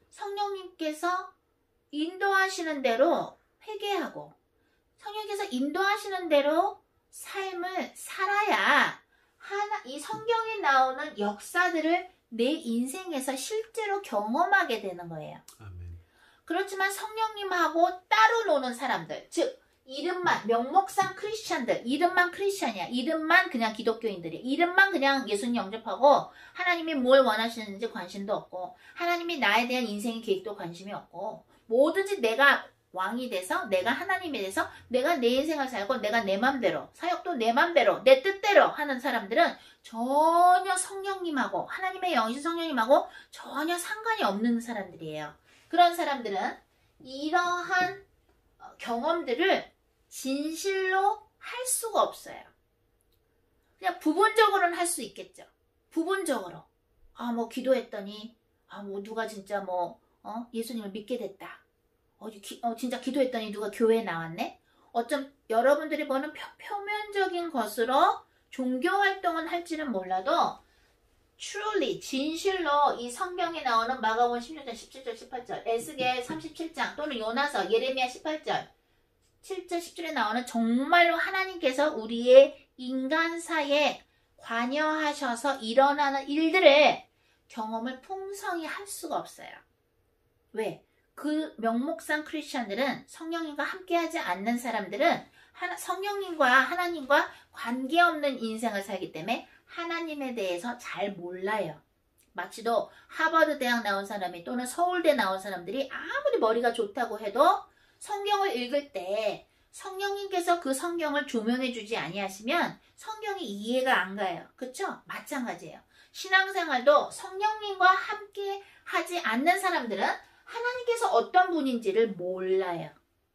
성령님께서 인도하시는 대로 회개하고 성령께서 인도하시는 대로 삶을 살아야 이 성경에 나오는 역사들을 내 인생에서 실제로 경험하게 되는 거예요. 아멘. 그렇지만 성령님하고 따로 노는 사람들, 즉 이름만, 명목상 크리스찬들, 이름만 크리스찬이야. 이름만 그냥 기독교인들이, 이름만 그냥 예수님 영접하고 하나님이 뭘 원하시는지 관심도 없고 하나님이 나에 대한 인생의 계획도 관심이 없고 뭐든지 내가 왕이 돼서 내가 하나님에 대해서 내가 내 인생을 살고 내가 내 맘대로, 사역도 내 맘대로 내 뜻대로 하는 사람들은 전혀 성령님하고 하나님의 영이신 성령님하고 전혀 상관이 없는 사람들이에요. 그런 사람들은 이러한 경험들을 진실로 할 수가 없어요. 그냥 부분적으로는 할 수 있겠죠. 부분적으로. 뭐 기도했더니 누가 진짜 예수님을 믿게 됐다. 진짜 기도했더니 누가 교회에 나왔네. 어쩜 여러분들이 보는 표면적인 것으로 종교 활동은 할지는 몰라도 truly, 진실로 이 성경에 나오는 마가복음 16장 17절 18절, 에스겔 37장 또는 요나서, 예레미야 18절 7절 10절에 나오는 정말로 하나님께서 우리의 인간사에 관여하셔서 일어나는 일들을 경험을 풍성히 할 수가 없어요. 왜? 그 명목상 크리스천들은, 성령님과 함께하지 않는 사람들은 성령님과 하나님과 관계없는 인생을 살기 때문에 하나님에 대해서 잘 몰라요. 마치도 하버드 대학 나온 사람이 또는 서울대 나온 사람들이 아무리 머리가 좋다고 해도 성경을 읽을 때 성령님께서 그 성경을 조명해 주지 아니하시면 성경이 이해가 안 가요. 그쵸? 마찬가지예요. 신앙생활도 성령님과 함께 하지 않는 사람들은 하나님께서 어떤 분인지를 몰라요.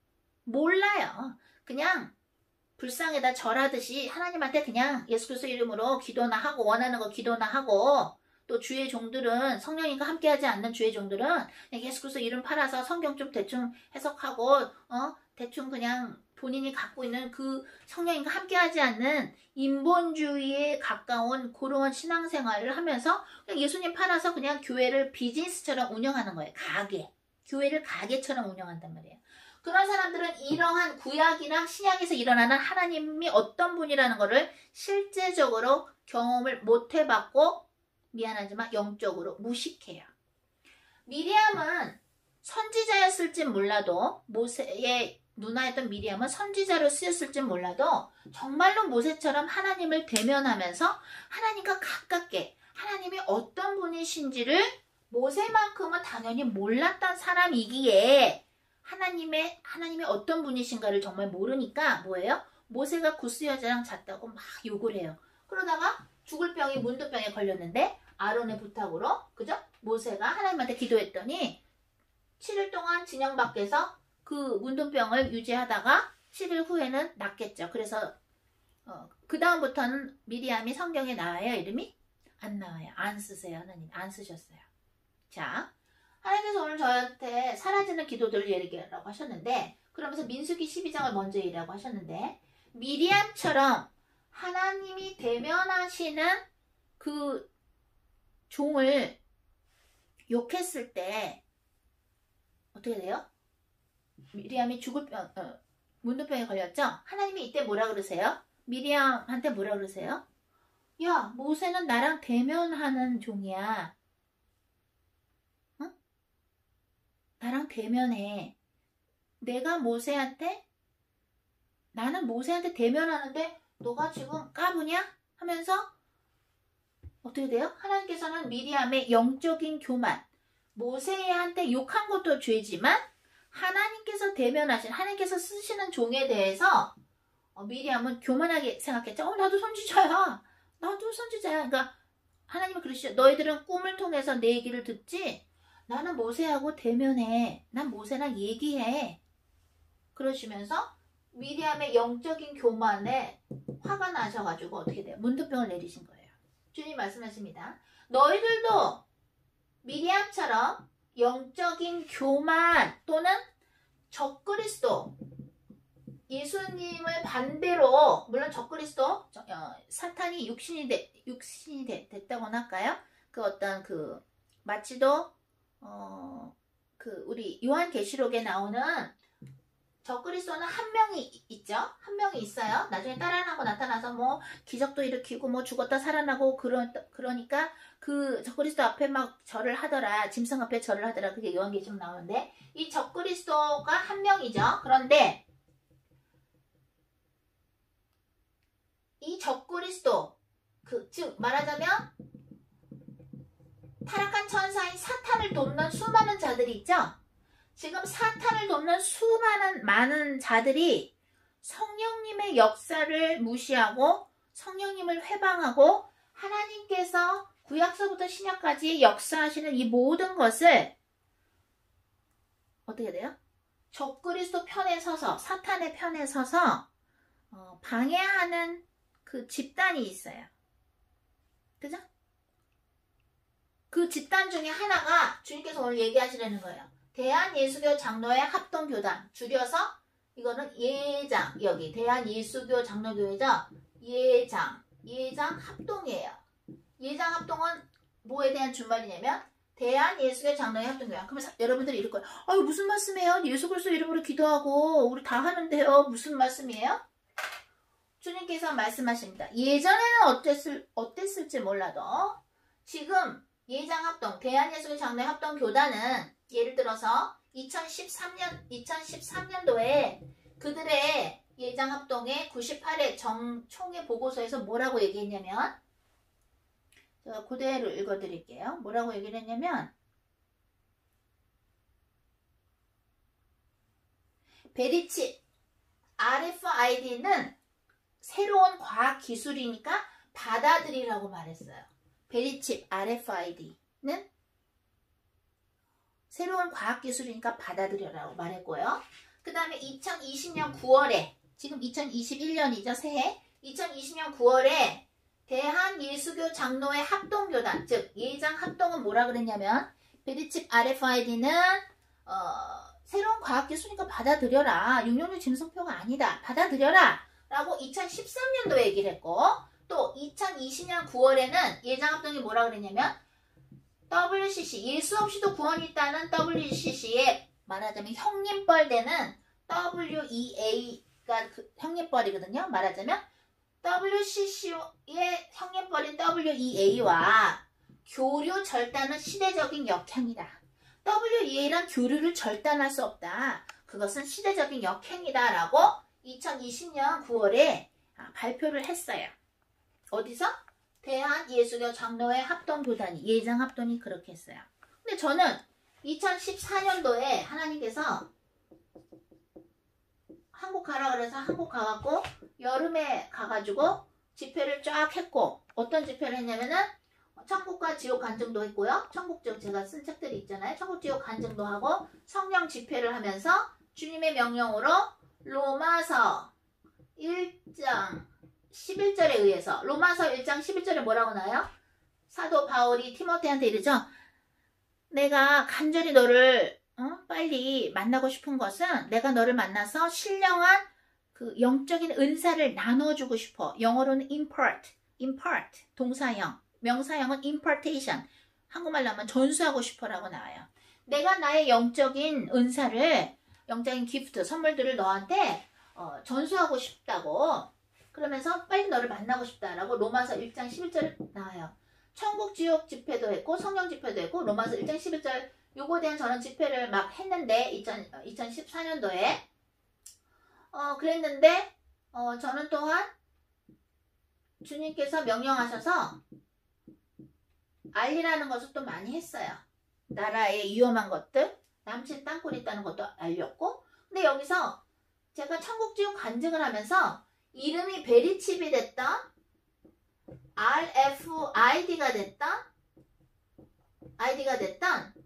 그냥 불상에다 절하듯이 하나님한테 그냥 예수 그리스도 이름으로 기도나 하고, 원하는 거 기도나 하고, 또 주의 종들은, 성령님과 함께하지 않는 주의 종들은 그냥 예수 그리스도 이름 팔아서 성경 좀 대충 해석하고 대충 그냥 본인이 갖고 있는 그 성령님과 함께하지 않는 인본주의에 가까운 그런 신앙생활을 하면서 그냥 예수님 팔아서 그냥 교회를 비즈니스처럼 운영하는 거예요. 교회를 가게처럼 운영한단 말이에요. 그런 사람들은 이러한 구약이랑 신약에서 일어나는 하나님이 어떤 분이라는 것을 실제적으로 경험을 못 해봤고, 미안하지만 영적으로 무식해요. 미리암은 선지자였을지 몰라도, 모세의 누나였던 미리암은 선지자로 쓰였을지 몰라도 정말로 모세처럼 하나님을 대면하면서 하나님과 가깝게, 하나님이 어떤 분이신지를 모세만큼은 당연히 몰랐던 사람이기에 하나님이 어떤 분이신가를 정말 모르니까 뭐예요? 모세가 구스 여자랑 잤다고 막 욕을 해요. 그러다가 죽을 병이 문둥병에 걸렸는데 아론의 부탁으로, 그죠? 모세가 하나님한테 기도했더니 7일 동안 진영 밖에서 그 문둥병을 유지하다가 7일 후에는 낫겠죠. 그래서 그 다음부터는 미리암이 성경에 나와요? 이름이? 안 나와요. 안 쓰세요. 하나님 안 쓰셨어요. 자, 하나님께서 오늘 저한테 사라지는 기도들을 얘기하라고 하셨는데, 그러면서 민수기 12장을 먼저 얘기하라고 하셨는데, 미리암처럼 하나님이 대면하시는 그 종을 욕했을 때 어떻게 돼요? 미리암이 문둥병에 걸렸죠? 하나님이 이때 뭐라 그러세요? 미리암한테 뭐라 그러세요? 야, 모세는 나랑 대면하는 종이야. 나랑 대면해. 나는 모세한테 대면하는데 너가 지금 까부냐? 하면서 어떻게 돼요? 하나님께서는 미리암의 영적인 교만, 모세한테 욕한 것도 죄지만 하나님께서 쓰시는 종에 대해서 미리암은 교만하게 생각했죠. 나도 선지자야. 그러니까 하나님은 그러시죠. 너희들은 꿈을 통해서 내 얘기를 듣지? 나는 모세하고 대면해. 난 모세랑 얘기해. 그러시면서 미리암의 영적인 교만에 화가 나셔가지고 어떻게 돼요? 문둥병을 내리신 거예요. 주님 말씀하십니다. 너희들도 미리암처럼 영적인 교만 또는 적그리스도, 예수님을 반대로, 물론 적그리스도, 사탄이 육신이 됐다고나 할까요? 마치도 우리 요한계시록에 나오는 적그리스도는 한 명이 있죠. 한 명이 있어요. 나중에 따라하고 나타나서 뭐 기적도 일으키고 뭐 죽었다 살아나고 그러니까 그 적그리스도 앞에 막 절을 하더라. 짐승 앞에 절을 하더라. 그게 요한계시록 나오는데 이 적그리스도가 한 명이죠. 그런데 이 적그리스도 즉 말하자면 타락한 천사인 사탄을 돕는 수많은 자들이 있죠. 지금 사탄을 돕는 많은 자들이 성령님의 역사를 무시하고 성령님을 회방하고 하나님께서 구약서부터 신약까지 역사하시는 이 모든 것을 어떻게 돼요? 적그리스도 편에 서서, 사탄의 편에 서서 방해하는 그 집단이 있어요. 그죠? 그 집단 중에 하나가 주님께서 오늘 얘기하시려는 거예요. 대한예수교 장로회 합동교단, 줄여서 이거는 예장, 여기 대한예수교 장로교회죠. 예장 합동이에요. 예장 합동은 뭐에 대한 준말이냐면 대한예수교 장로회 합동교회. 그러면 여러분들이 이럴 거예요. 무슨 말씀이에요? 예수 그리스도 이름으로 기도하고 우리 다 하는데요. 무슨 말씀이에요? 주님께서 말씀하십니다. 예전에는 어땠을지 몰라도 지금 예장합동, 대한예수교 장로회 합동교단은 예를 들어서 2013년도에 그들의 예장합동의 98회 총회 보고서에서 뭐라고 얘기했냐면, 제가 그대로 읽어드릴게요. 뭐라고 얘기를 했냐면, 베리치 RFID는 새로운 과학 기술이니까 받아들이라고 말했어요. 베리칩 RFID는 새로운 과학기술이니까 받아들여라고 말했고요. 그 다음에 2020년 9월에 지금 2021년이죠. 새해 2020년 9월에 대한예수교 장로회 합동교단, 즉 예장 합동은 뭐라 그랬냐면 베리칩 RFID는 새로운 과학기술이니까 받아들여라. 666 짐승표가 아니다. 받아들여라. 라고 2013년도에 얘기를 했고, 또 2020년 9월에는 예장 합동이 뭐라 그랬냐면 WCC, 예수 없이도 구원이 있다는 WCC에 말하자면 형님뻘되는 WEA가 형님뻘이거든요. 말하자면 WCC의 형님뻘인 WEA와 교류 절단은 시대적인 역행이다. WEA란 교류를 절단할 수 없다. 그것은 시대적인 역행이다. 라고 2020년 9월에 발표를 했어요. 어디서? 대한예수교 장로회 합동교단이, 예장합동이 그렇게 했어요. 근데 저는 2014년도에 하나님께서 한국 가라 그래서 한국 가갖고 여름에 가가지고 집회를 쫙 했고, 어떤 집회를 했냐면은 천국과 지옥 간증도 했고요. 천국지옥 제가 쓴 책들이 있잖아요. 천국지옥 간증도 하고 성령 집회를 하면서 주님의 명령으로 로마서 1장 11절에 의해서, 로마서 1장 11절에 뭐라고 나와요? 사도 바울이 티모테한테 이르죠. 내가 간절히 너를 빨리 만나고 싶은 것은 내가 너를 만나서 신령한 그 영적인 은사를 나눠주고 싶어. 영어로는 impart 동사형, 명사형은 impartation, 한국말로 하면 전수하고 싶어라고 나와요. 내가 나의 영적인 은사를, 영적인 기프트, 선물들을 너한테 전수하고 싶다고, 그러면서 빨리 너를 만나고 싶다라고 로마서 1장 11절에 나와요. 천국 지옥 집회도 했고 성령 집회도 했고 로마서 1장 11절 요거에 대한 저는 집회를 막 했는데 2014년도에 그랬는데 저는 또한 주님께서 명령하셔서 알리라는 것을 또 많이 했어요. 나라의 위험한 것들, 남친 땅굴이 있다는 것도 알렸고, 근데 여기서 제가 천국 지옥 간증을 하면서 이름이 베리칩이 됐던, RFID가 됐던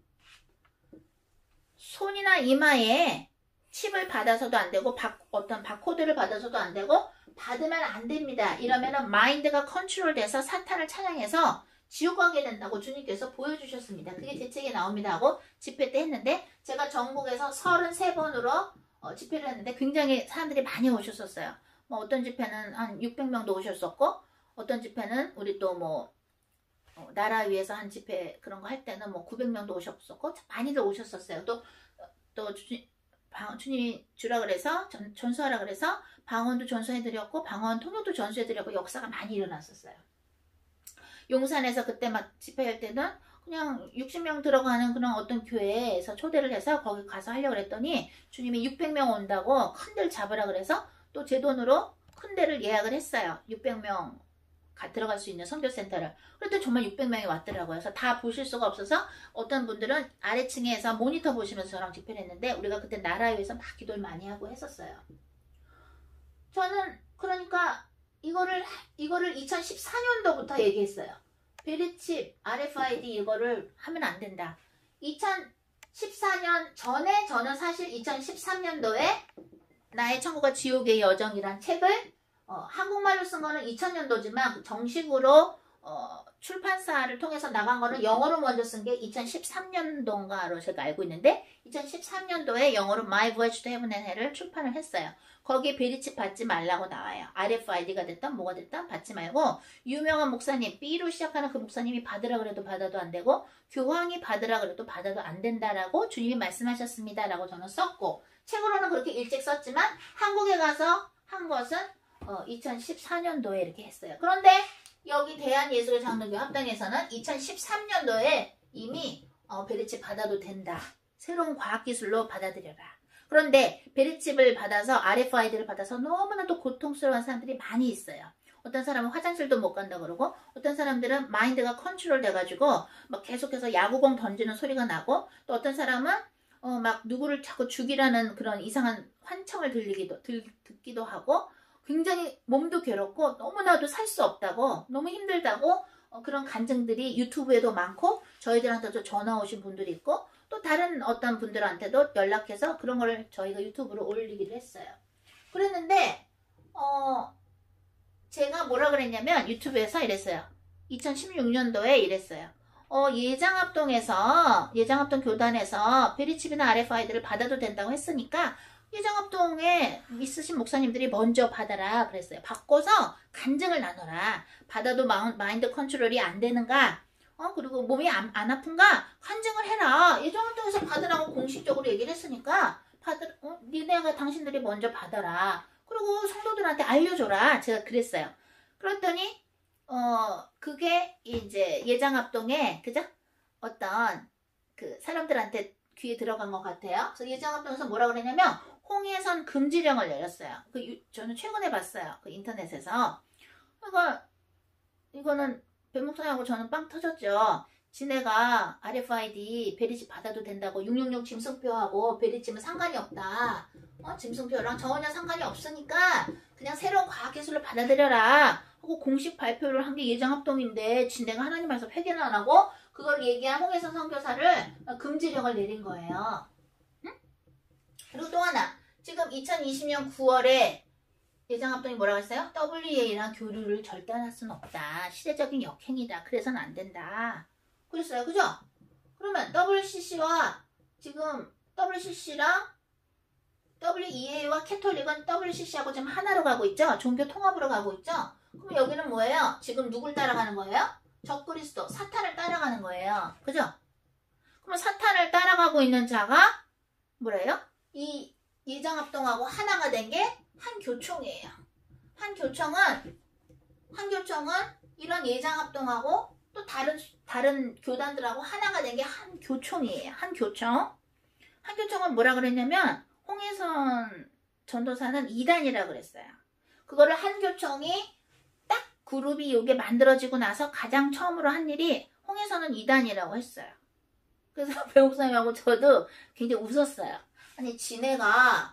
손이나 이마에 칩을 받아서도 안 되고 어떤 바코드를 받아서도 안 되고 받으면 안 됩니다. 이러면은 마인드가 컨트롤 돼서 사탄을 찬양해서 지옥 가게 된다고 주님께서 보여주셨습니다. 그게 제 책에 나옵니다 하고 집회 때 했는데, 제가 전국에서 33번으로 집회를 했는데 굉장히 사람들이 많이 오셨었어요. 뭐 어떤 집회는 한 600명도 오셨었고, 어떤 집회는 우리 또 뭐 나라 위에서 한 집회 그런 거 할 때는 뭐 900명도 오셨었고 많이들 오셨었어요. 또 주님이 주라 그래서 전수하라 그래서 방언도 전수해드렸고 방언 통역도 전수해드렸고 역사가 많이 일어났었어요. 용산에서 그때 막 집회할 때는 그냥 60명 들어가는 그런 어떤 교회에서 초대를 해서 거기 가서 하려고 그랬더니 주님이 600명 온다고 큰 데를 잡으라 그래서 또 제 돈으로 큰 데를 예약을 했어요. 600명 들어갈 수 있는 선교센터를. 그랬더니 정말 600명이 왔더라고요. 그래서 다 보실 수가 없어서 어떤 분들은 아래층에서 모니터 보시면서 저랑 집회를 했는데, 우리가 그때 나라위에서 막 기도를 많이 하고 했었어요. 저는 그러니까 이거를 2014년도부터 얘기했어요. 베리칩, RFID 이거를 하면 안 된다. 2014년 전에 저는 사실 2013년도에 나의 천국과 지옥의 여정이란 책을 한국말로 쓴 거는 2000년도지만 정식으로 출판사를 통해서 나간 거는 영어로 먼저 쓴 게 2013년도인가로 제가 알고 있는데, 2013년도에 영어로 My Voyage to Heaven and Hell을 출판을 했어요. 거기에 베리칩 받지 말라고 나와요. RFID가 됐든 뭐가 됐든 받지 말고, 유명한 목사님, B로 시작하는 그 목사님이 받으라 그래도 받아도 안 되고, 교황이 받으라 그래도 받아도 안 된다라고 주님이 말씀하셨습니다 라고 저는 썼고, 책으로는 그렇게 일찍 썼지만 한국에 가서 한 것은 2014년도에 이렇게 했어요. 그런데 여기 대한예수교 장로교 합당에서는 2013년도에 이미 베리칩 받아도 된다. 새로운 과학기술로 받아들여라. 그런데 베리칩을 받아서 RFID를 받아서 너무나도 고통스러운 사람들이 많이 있어요. 어떤 사람은 화장실도 못 간다 그러고, 어떤 사람들은 마인드가 컨트롤 돼가지고 막 계속해서 야구공 던지는 소리가 나고, 또 어떤 사람은 막 누구를 자꾸 죽이라는 그런 이상한 환청을 듣기도 하고, 굉장히 몸도 괴롭고 너무나도 살 수 없다고, 너무 힘들다고 그런 간증들이 유튜브에도 많고 저희들한테도 전화 오신 분들이 있고 또 다른 어떤 분들한테도 연락해서 그런 걸 저희가 유튜브로 올리기로 했어요. 그랬는데 제가 뭐라 그랬냐면 유튜브에서 이랬어요. 2016년도에 이랬어요. 예장합동 교단에서 베리칩이나 RFID를 받아도 된다고 했으니까 예장합동에 있으신 목사님들이 먼저 받아라 그랬어요. 바꿔서 간증을 나눠라. 받아도 마인드 컨트롤이 안 되는가? 그리고 몸이 안 아픈가? 간증을 해라. 예장합동에서 받으라고 공식적으로 얘기를 했으니까 니네가 당신들이 먼저 받아라. 그리고 성도들한테 알려줘라. 제가 그랬어요. 그랬더니 그게 이제 예장합동에 그죠? 어떤 그 사람들한테 귀에 들어간 것 같아요. 그래서 예장합동에서 뭐라 그랬냐면 홍해선 금지령을 내렸어요. 저는 최근에 봤어요. 그 인터넷에서. 그러니까 이거는 백목사님하고 저는 빵 터졌죠. 지네가 RFID 베리칩 받아도 된다고 666 짐승표하고 베리칩은 상관이 없다. 짐승표랑 전혀 상관이 없으니까 그냥 새로운 과학기술을 받아들여라 하고 공식 발표를 한 게 예장합동인데 지네가 하나님 말씀 회개는 안 하고 그걸 얘기한 홍해선 선교사를 금지령을 내린 거예요. 응? 그리고 또 하나 지금 2020년 9월에 예장합동이 뭐라고 했어요? WEA랑 교류를 절단할 수는 없다. 시대적인 역행이다. 그래서는 안 된다. 그랬어요. 그죠? 그러면 WCC와 지금 WCC랑 WEA와 캐톨릭은 WCC하고 지금 하나로 가고 있죠? 종교 통합으로 가고 있죠? 그럼 여기는 뭐예요? 지금 누굴 따라가는 거예요? 적그리스도, 사탄을 따라가는 거예요. 그죠? 그럼 사탄을 따라가고 있는 자가 뭐래요? 이 예장합동하고 하나가 된 게 한 교총이에요. 한 교총은 이런 예장합동하고 또 다른 교단들하고 하나가 된 게 한 교총이에요. 한 교총. 한 교총은 뭐라 그랬냐면 홍해선 전도사는 2단이라 그랬어요. 그거를 한 교총이 딱 그룹이 요게 만들어지고 나서 가장 처음으로 한 일이 홍해선은 2단이라고 했어요. 그래서 배옥사님하고 저도 굉장히 웃었어요. 아니 지네가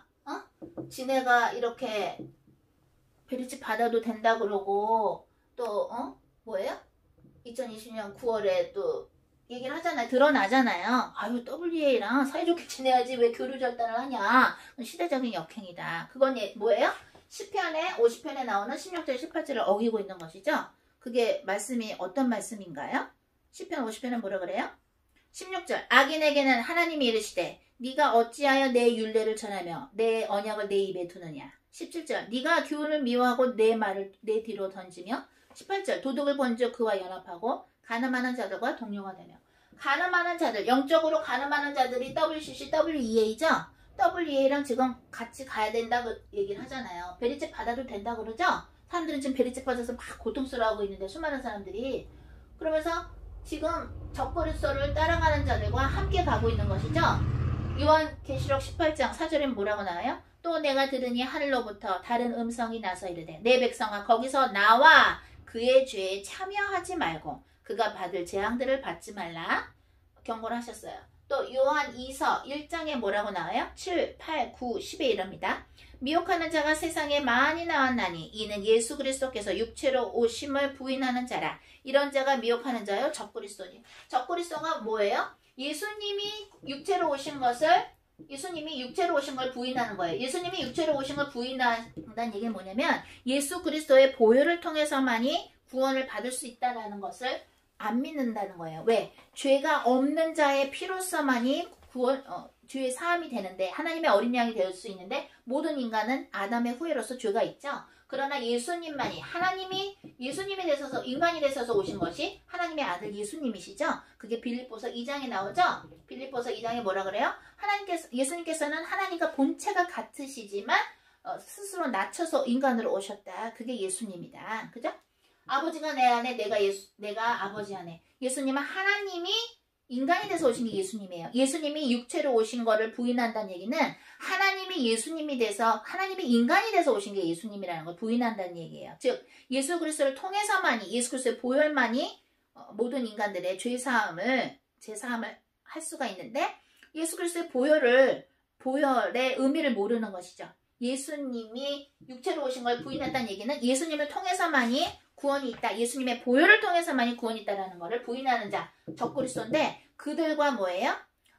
이렇게 베리칩 받아도 된다 그러고 또 뭐예요? 2020년 9월에 또 얘기를 하잖아요. 드러나잖아요. 아유 WEA랑 사이좋게 지내야지 왜 교류 절단을 하냐. 시대적인 역행이다. 그건 뭐예요? 10편에 50편에 나오는 16절 18절을 어기고 있는 것이죠. 그게 말씀이 어떤 말씀인가요? 10편 50편은 뭐라 그래요? 16절 악인에게는 하나님이 이르시되 네가 어찌하여 내 율례를 전하며 내 언약을 내 입에 두느냐. 17절 네가 교훈을 미워하고 내 말을 내 뒤로 던지며 18절 도둑을 본즉 그와 연합하고 가늠하는 자들과 동료가 되며. 가늠하는 자들, 영적으로 가늠하는 자들이 WCC, WEA죠. WEA랑 지금 같이 가야 된다고 얘기를 하잖아요. 베리칩 받아도 된다고 그러죠. 사람들은 지금 베리칩 받아서 막 고통스러워하고 있는데 수많은 사람들이. 그러면서 지금 적그리스도를 따라가는 자들과 함께 가고 있는 것이죠. 요한계시록 18장 4절에 뭐라고 나와요? 또 내가 들으니 하늘로부터 다른 음성이 나서 이르되 내 백성아 거기서 나와 그의 죄에 참여하지 말고 그가 받을 재앙들을 받지 말라 경고를 하셨어요. 또 요한 2서 1장에 뭐라고 나와요? 7, 8, 9, 10에 이럽니다. 미혹하는 자가 세상에 많이 나왔나니 이는 예수 그리스도께서 육체로 오심을 부인하는 자라. 이런 자가 미혹하는 자요 적그리스도니. 적그리스도가 뭐예요? 예수님이 육체로 오신 걸 부인하는 거예요. 예수님이 육체로 오신 걸 부인한다는 얘기는 뭐냐면 예수 그리스도의 보혈을 통해서만이 구원을 받을 수 있다는 것을 안 믿는다는 거예요. 왜? 죄가 없는 자의 피로서만이 죄의 사함이 되는데 하나님의 어린 양이 될 수 있는데 모든 인간은 아담의 후예로서 죄가 있죠. 그러나 예수님만이 예수님이 되셔서 인간이 되셔서 오신 것이 하나님의 아들 예수님이시죠. 그게 빌립보서 2장에 나오죠. 빌립보서 2장에 뭐라 그래요? 예수님께서는 하나님과 본체가 같으시지만 스스로 낮춰서 인간으로 오셨다. 그게 예수님이다. 그죠? 아버지가 내 안에 내가 아버지 안에. 예수님은 하나님이 인간이 돼서 오신 게 예수님이에요. 예수님이 육체로 오신 거를 부인한다는 얘기는 하나님이 예수님이 돼서 하나님이 인간이 돼서 오신 게 예수님이라는 걸 부인한다는 얘기예요. 즉 예수 그리스도를 통해서만이 예수 그리스도의 보혈만이 모든 인간들의 제사함을 할 수가 있는데 예수 그리스도의 보혈의 의미를 모르는 것이죠. 예수님이 육체로 오신 걸 부인한다는 얘기는 예수님을 통해서만이 구원이 있다. 예수님의 보혈을 통해서만이 구원이 있다라는 것을 부인하는 자, 적그리스도인데 그들과 뭐예요?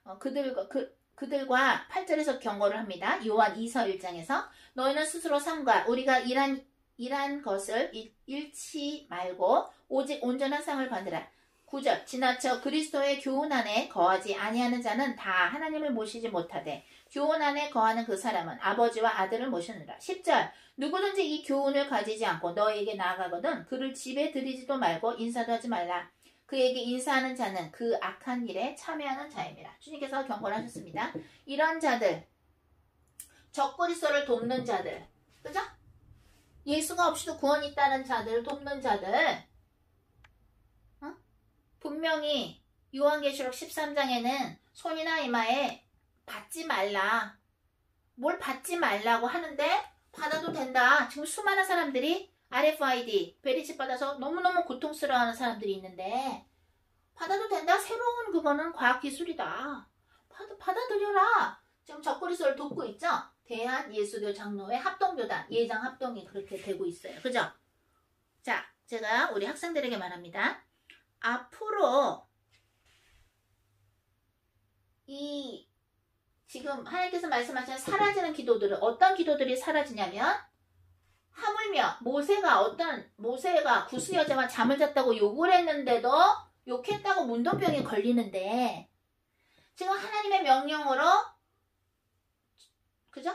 그들과 8절에서 경고를 합니다. 요한 2서 1장에서 너희는 스스로 삼가 우리가 일한 것을 잃지 말고 오직 온전한 상을 받으라. 9절 지나쳐 그리스도의 교훈 안에 거하지 아니하는 자는 다 하나님을 모시지 못하되 교훈 안에 거하는 그 사람은 아버지와 아들을 모시느라. 10절 누구든지 이 교훈을 가지지 않고 너에게 나아가거든 그를 집에 들이지도 말고 인사도 하지 말라. 그에게 인사하는 자는 그 악한 일에 참여하는 자입니다. 주님께서 경고를 하셨습니다. 이런 자들, 적그리스도를 돕는 자들, 그죠? 예수가 없이도 구원이 있다는 자들, 돕는 자들, 분명히 요한계시록 13장에는 손이나 이마에 받지 말라. 뭘 받지 말라고 하는데 받아도 된다. 지금 수많은 사람들이 RFID, 베리칩 받아서 너무너무 고통스러워하는 사람들이 있는데 받아도 된다. 새로운 그거는 과학기술이다. 받아들여라. 지금 적그리스도를 돕고 있죠. 대한예수교 장로회 합동교단, 예장 합동이 그렇게 되고 있어요. 그죠? 자, 제가 우리 학생들에게 말합니다. 앞으로 지금 하나님께서 말씀하신 사라지는 기도들은 어떤 기도들이 사라지냐면 하물며 모세가 구스 여자와 잠을 잤다고 욕을 했는데도 욕했다고 문둥병이 걸리는데 지금 하나님의 명령으로 그죠?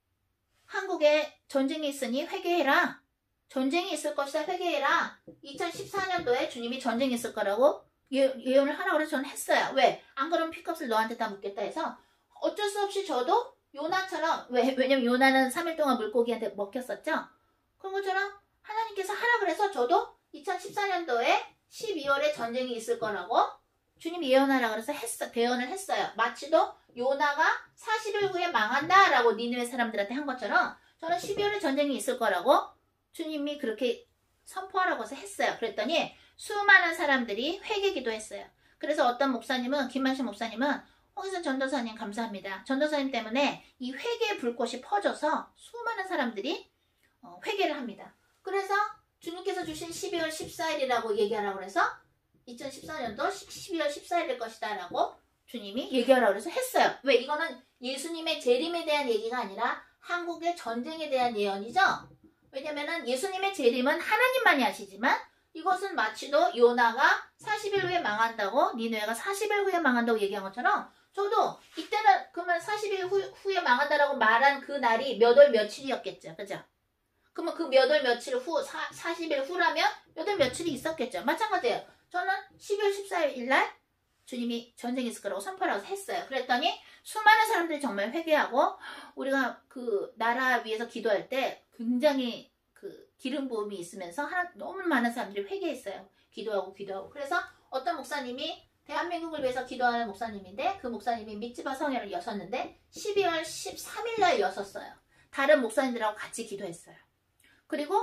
한국에 전쟁이 있으니 회개해라. 전쟁이 있을 것이다. 회개해라. 2014년도에 주님이 전쟁이 있을 거라고 예언을 하라고 해서 저는 했어요. 왜? 안 그러면 피값을 너한테 다 묻겠다 해서 어쩔 수 없이 저도 요나처럼 왜냐면 요나는 3일 동안 물고기한테 먹혔었죠. 그런 것처럼 하나님께서 하라 그래서 저도 2014년도에 12월에 전쟁이 있을 거라고 주님이 예언하라 그래서 대언을 했어요. 마치도 요나가 40일 후에 망한다라고 니느웨 사람들한테 한 것처럼 저는 12월에 전쟁이 있을 거라고 주님이 그렇게 선포하라고 해서 했어요. 그랬더니 수많은 사람들이 회개 기도했어요. 그래서 어떤 목사님은 김만식 목사님은 홍희선 전도사님 감사합니다. 전도사님 때문에 이 회개의 불꽃이 퍼져서 수많은 사람들이 회개를 합니다. 그래서 주님께서 주신 12월 14일이라고 얘기하라고 해서 2014년도 12월 14일일 것이다 라고 주님이 얘기하라고 해서 했어요. 왜? 이거는 예수님의 재림에 대한 얘기가 아니라 한국의 전쟁에 대한 예언이죠. 왜냐면은 예수님의 재림은 하나님만이 아시지만 이것은 마치도 요나가 40일 후에 망한다고 니느웨가 40일 후에 망한다고 얘기한 것처럼 저도 이때는 그러면 40일 후에 망한다라고 말한 그 날이 몇 월 며칠이었겠죠. 그죠? 그러면 그 몇 월 며칠 후 40일 후라면 몇 월 며칠이 있었겠죠. 마찬가지예요. 저는 12월 14일 날 주님이 전쟁이 있을 거라고 선포하라고 했어요. 그랬더니 수많은 사람들이 정말 회개하고 우리가 그 나라 위해서 기도할 때 굉장히 그 기름 부음이 있으면서 너무 많은 사람들이 회개했어요. 기도하고. 그래서 어떤 목사님이 대한민국을 위해서 기도하는 목사님인데 그 목사님이 밑지바 성회를 여셨는데 12월 13일 날 여셨어요. 다른 목사님들하고 같이 기도했어요. 그리고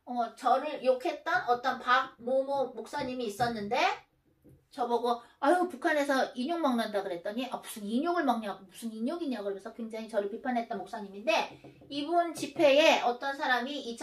저를 욕했던 어떤 박모모 목사님이 있었는데 저보고 아유 북한에서 인육 먹는다 그랬더니 무슨 인육을 먹냐고 무슨 인육이냐고 그러면서 굉장히 저를 비판했던 목사님인데 이분 집회에 어떤 사람이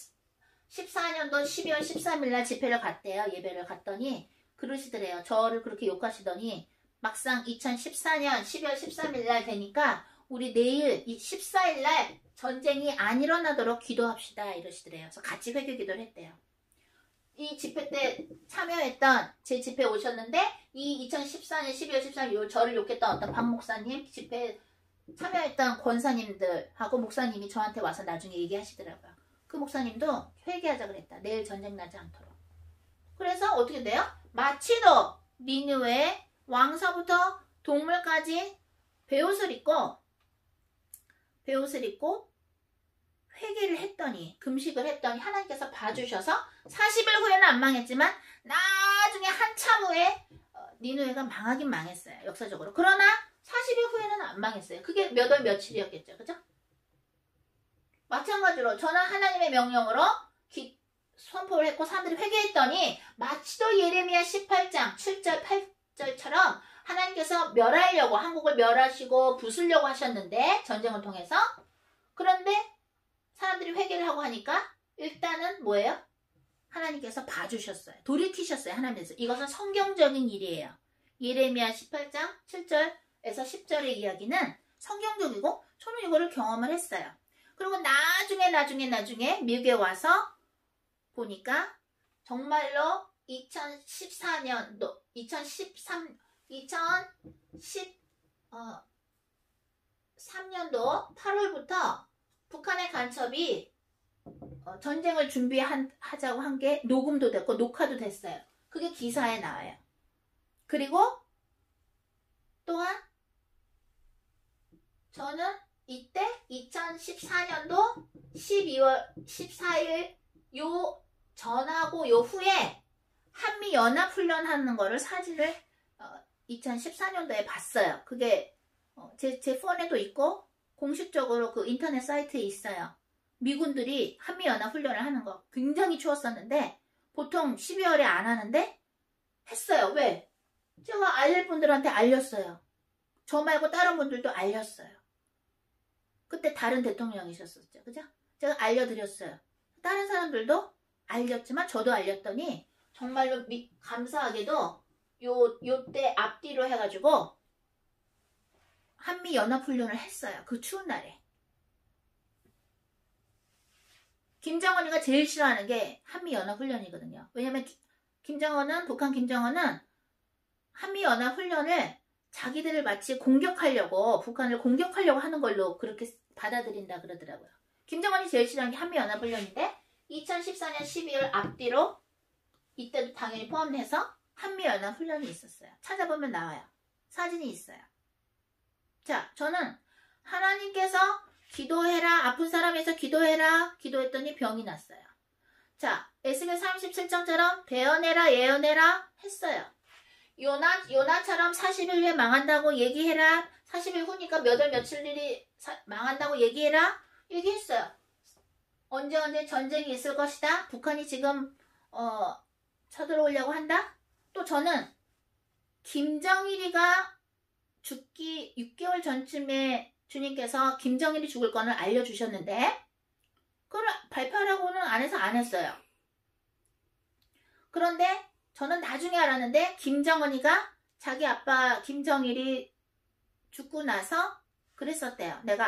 2014년도 12월 13일 날 집회를 갔대요. 예배를 갔더니 그러시더래요. 저를 그렇게 욕하시더니 막상 2014년 12월 13일 날 되니까 우리 내일 14일 날 전쟁이 안 일어나도록 기도합시다 이러시더래요. 그래서 같이 회개 기도를 했대요. 이 집회 때 참여했던 제 집회에 오셨는데 이 2014년 12월 13일 저를 욕했던 어떤 박 목사님 집회에 참여했던 권사님들하고 목사님이 저한테 와서 나중에 얘기하시더라고요. 그 목사님도 회개하자 그랬다. 내일 전쟁 나지 않도록. 그래서 어떻게 돼요? 마치도 니느웨 왕서부터 동물까지 베옷을 입고 회개를 했더니 금식을 했더니 하나님께서 봐주셔서 40일 후에는 안 망했지만 나중에 한참 후에 니느웨가 망하긴 망했어요. 역사적으로. 그러나 40일 후에는 안 망했어요. 그게 몇 월 며칠이었겠죠. 그죠? 마찬가지로 저는 하나님의 명령으로 선포를 했고 사람들이 회개했더니 마치도 예레미야 18장 7절 8절처럼 하나님께서 멸하려고 한국을 멸하시고 부수려고 하셨는데 전쟁을 통해서 그런데 사람들이 회개를 하고 하니까 일단은 뭐예요? 하나님께서 봐주셨어요. 돌이키셨어요. 하나님께서. 이것은 성경적인 일이에요. 예레미야 18장 7절에서 10절의 이야기는 성경적이고 저는 이거를 경험을 했어요. 그리고 나중에 미국에 와서 보니까 정말로 2014년도 2013년도 8월부터 북한의 간첩이 전쟁을 준비하자고 한 게 녹음도 됐고 녹화도 됐어요. 그게 기사에 나와요. 그리고 또한 저는 이때 2014년도 12월 14일 요 전하고 요 후에 한미연합훈련 하는 거를 사진을 2014년도에 봤어요. 그게 제 폰에도 있고 공식적으로 그 인터넷 사이트에 있어요. 미군들이 한미연합훈련을 하는 거 굉장히 추웠었는데 보통 12월에 안 하는데 했어요. 왜? 제가 알릴 분들한테 알렸어요. 저 말고 다른 분들도 알렸어요. 그때 다른 대통령이셨었죠. 그죠? 제가 알려드렸어요. 다른 사람들도 알렸지만 저도 알렸더니 정말로 감사하게도 요때 앞뒤로 해가지고 한미연합훈련을 했어요. 그 추운 날에. 김정은이가 제일 싫어하는 게 한미연합훈련이거든요. 왜냐면 북한 김정은은 한미연합훈련을 자기들을 마치 공격하려고 북한을 공격하려고 하는 걸로 그렇게 받아들인다 그러더라고요. 김정은이 제일 싫어하는 게 한미연합훈련인데 2014년 12월 앞뒤로 이때도 당연히 포함해서 한미연합훈련이 있었어요. 찾아보면 나와요. 사진이 있어요. 자, 저는 하나님께서 기도해라, 아픈 사람에서 기도해라, 기도했더니 병이 났어요. 자, 에스겔 37장처럼 배언해라, 예언해라 했어요. 요나처럼 40일 후에 망한다고 얘기해라. 40일 후니까 몇 월 며칠일이 망한다고 얘기해라. 얘기했어요. 언제 전쟁이 있을 것이다. 북한이 지금 쳐들어오려고 한다. 또 저는 김정일이가 죽기 6개월 전쯤에 주님께서 김정일이 죽을 거를 알려주셨는데 그걸 발표하라고는 안 해서 안 했어요. 그런데 저는 나중에 알았는데 김정은이가 자기 아빠 김정일이 죽고 나서 그랬었대요. 내가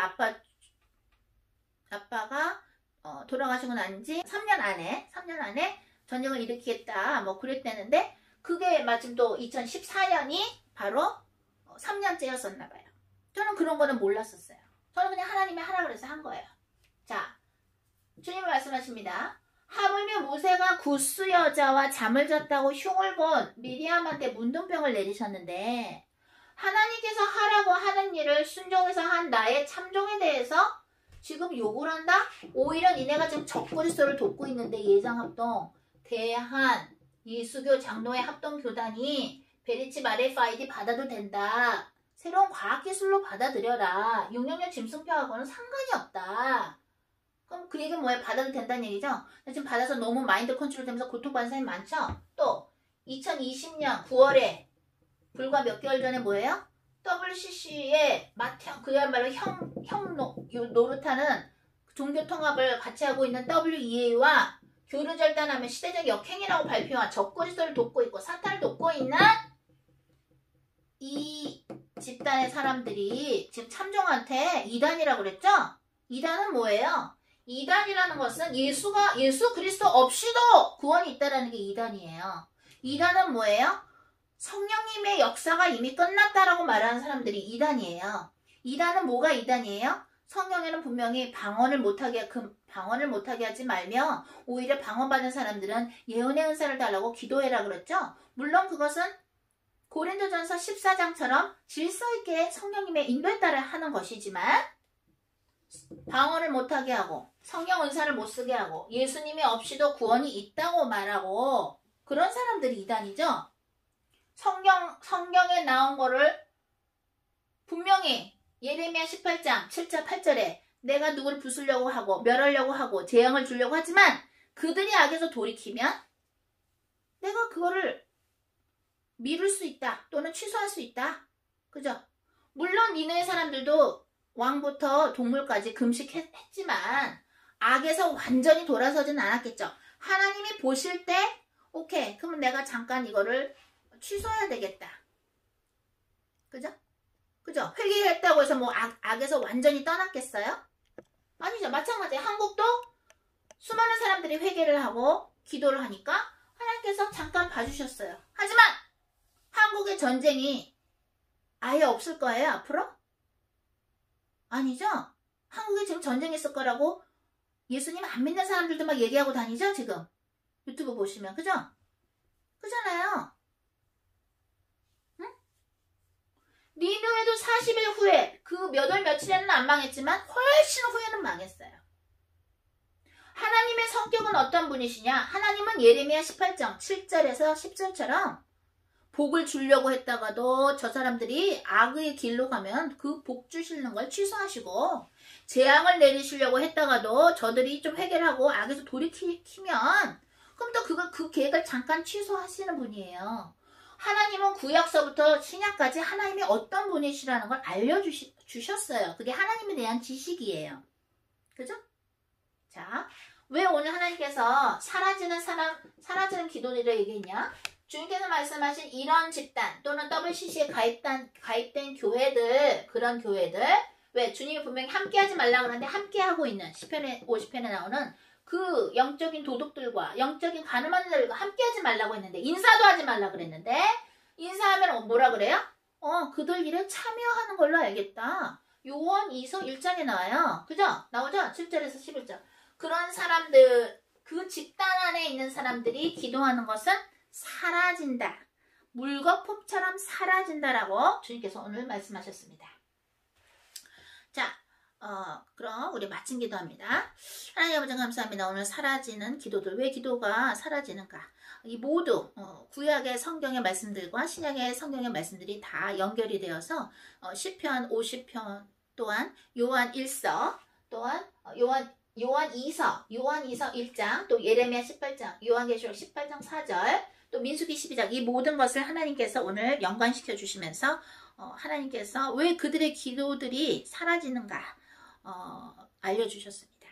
아빠가 돌아가시고 난 지 3년 안에 전쟁을 일으키겠다 뭐 그랬다는데 그게 마침 또 2014년이 바로 3년째였었나 봐요. 저는 그런 거는 몰랐었어요. 저는 그냥 하나님이 하라 그래서 한 거예요. 자, 주님이 말씀하십니다. 하물며 모세가 구스 여자와 잠을 잤다고 흉을 본 미리암한테 문둥병을 내리셨는데 하나님께서 하라고 하는 일을 순종해서 한 나의 참종에 대해서 지금 욕을 한다? 오히려 니네가 지금 적그리스도를 돕고 있는데 예장합동, 대한, 예수교 장로회 합동교단이 베리치 마레파이디 받아도 된다. 새로운 과학기술로 받아들여라. 6년년 짐승표하고는 상관이 없다. 그럼 그 얘기는 뭐예요? 받아도 된다는 얘기죠? 지금 받아서 너무 마인드 컨트롤 되면서 고통받는 사람이 많죠? 또 2020년 9월에 불과 몇 개월 전에 뭐예요? WCC의 그야말로 형 노릇하는 종교통합을 같이 하고 있는 WEA와 교류 절단하면 시대적 역행이라고 발표한 적그리스도를 돕고 있고 사탄을 돕고 있는 이 집단의 사람들이 지금 참종한테 이단이라고 그랬죠? 이단은 뭐예요? 이단이라는 것은 예수 그리스도 없이도 구원이 있다라는 게 이단이에요. 이단은 뭐예요? 성령님의 역사가 이미 끝났다라고 말하는 사람들이 이단이에요. 이단은 뭐가 이단이에요? 성경에는 분명히 방언을 못하게 하지 말며 오히려 방언받은 사람들은 예언의 은사를 달라고 기도해라 그랬죠? 물론 그것은 고린도전서 14장처럼 질서 있게 성령님의 인도에 따라 하는 것이지만 방언을 못하게 하고 성령 은사를 못쓰게 하고 예수님이 없이도 구원이 있다고 말하고 그런 사람들이 이단이죠. 성경에 나온 거를 분명히 예레미야 18장 7절 8절에 내가 누구를 부수려고 하고 멸하려고 하고 재앙을 주려고 하지만 그들이 악에서 돌이키면 내가 그거를 미룰 수 있다 또는 취소할 수 있다. 그죠? 물론 니네 사람들도 왕부터 동물까지 금식했지만 악에서 완전히 돌아서진 않았겠죠. 하나님이 보실 때 오케이, 그러면 내가 잠깐 이거를 취소해야 되겠다. 그죠? 그죠? 회개했다고 해서 뭐 악에서 완전히 떠났겠어요? 아니죠. 마찬가지예요. 한국도 수많은 사람들이 회개를 하고 기도를 하니까 하나님께서 잠깐 봐주셨어요. 하지만 한국의 전쟁이 아예 없을 거예요, 앞으로? 아니죠? 한국에 지금 전쟁이 있을 거라고 예수님 안 믿는 사람들도 막 얘기하고 다니죠, 지금? 유튜브 보시면. 그죠? 그잖아요. 응? 니누에도 40일 후에 그 몇 월 며칠에는 안 망했지만 훨씬 후에는 망했어요. 하나님의 성격은 어떤 분이시냐? 하나님은 예레미야 18장 7절에서 10절처럼 복을 주려고 했다가도 저 사람들이 악의 길로 가면 그 복 주시는 걸 취소하시고, 재앙을 내리시려고 했다가도 저들이 좀 회개를 하고 악에서 돌이키면 그럼 또 그 계획을 잠깐 취소하시는 분이에요. 하나님은 구약서부터 신약까지 하나님이 어떤 분이시라는 걸 알려주셨어요. 그게 하나님에 대한 지식이에요. 그죠? 자, 왜 오늘 하나님께서 사라지는 기도를 얘기했냐? 주님께서 말씀하신 이런 집단 또는 WCC에 가입된 교회들, 그런 교회들, 왜 주님이 분명히 함께하지 말라 그러는데 함께하고 있는 시편에 50편에 나오는 그 영적인 도둑들과 영적인 가늠한 자들과 함께하지 말라고 했는데, 인사도 하지 말라 그랬는데, 인사하면 뭐라 그래요? 그들 일에 참여하는 걸로 알겠다. 요한 2서 1장에 나와요. 그죠? 나오죠? 7절에서 11절. 그런 사람들, 그 집단 안에 있는 사람들이 기도하는 것은 사라진다. 물과 폭처럼 사라진다라고 주님께서 오늘 말씀하셨습니다. 자, 그럼 우리 마침 기도합니다. 하나님 아버지 감사합니다. 오늘 사라지는 기도들, 왜 기도가 사라지는가? 이 모두 구약의 성경의 말씀들과 신약의 성경의 말씀들이 다 연결이 되어서 시편 50편 또한 요한 1서 또한 요한 2서 1장 또 예레미야 18장 요한계시록 18장 4절 또 민수기 12장 이 모든 것을 하나님께서 오늘 연관시켜 주시면서 하나님께서 왜 그들의 기도들이 사라지는가 알려주셨습니다.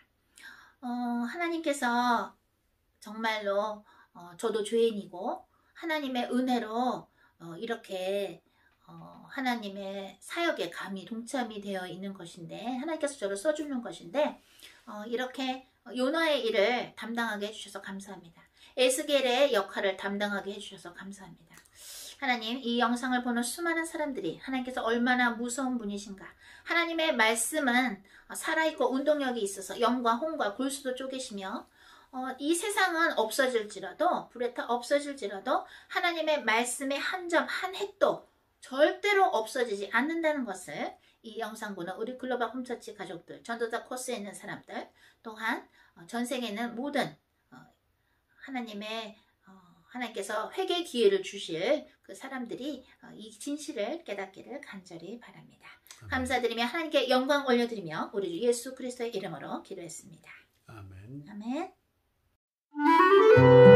하나님께서 정말로 저도 죄인이고 하나님의 은혜로 이렇게 하나님의 사역에 감히 동참이 되어 있는 것인데, 하나님께서 저를 써주는 것인데 이렇게 요나의 일을 담당하게 해주셔서 감사합니다. 에스겔의 역할을 담당하게 해주셔서 감사합니다. 하나님, 이 영상을 보는 수많은 사람들이 하나님께서 얼마나 무서운 분이신가. 하나님의 말씀은 살아있고 운동력이 있어서 영과 홍과 골수도 쪼개시며 이 세상은 없어질지라도 불에 타 없어질지라도 하나님의 말씀의 한 점 한 획도 절대로 없어지지 않는다는 것을 이 영상 보는 우리 글로벌 홈처치 가족들, 전도자 코스에 있는 사람들, 또한 전 세계에 있는 모든 하나님께서 회개 기회를 주실 그 사람들이 이 진실을 깨닫기를 간절히 바랍니다. 감사드리며 하나님께 영광 올려드리며 우리 주 예수 그리스도의 이름으로 기도했습니다. 아멘. 아멘.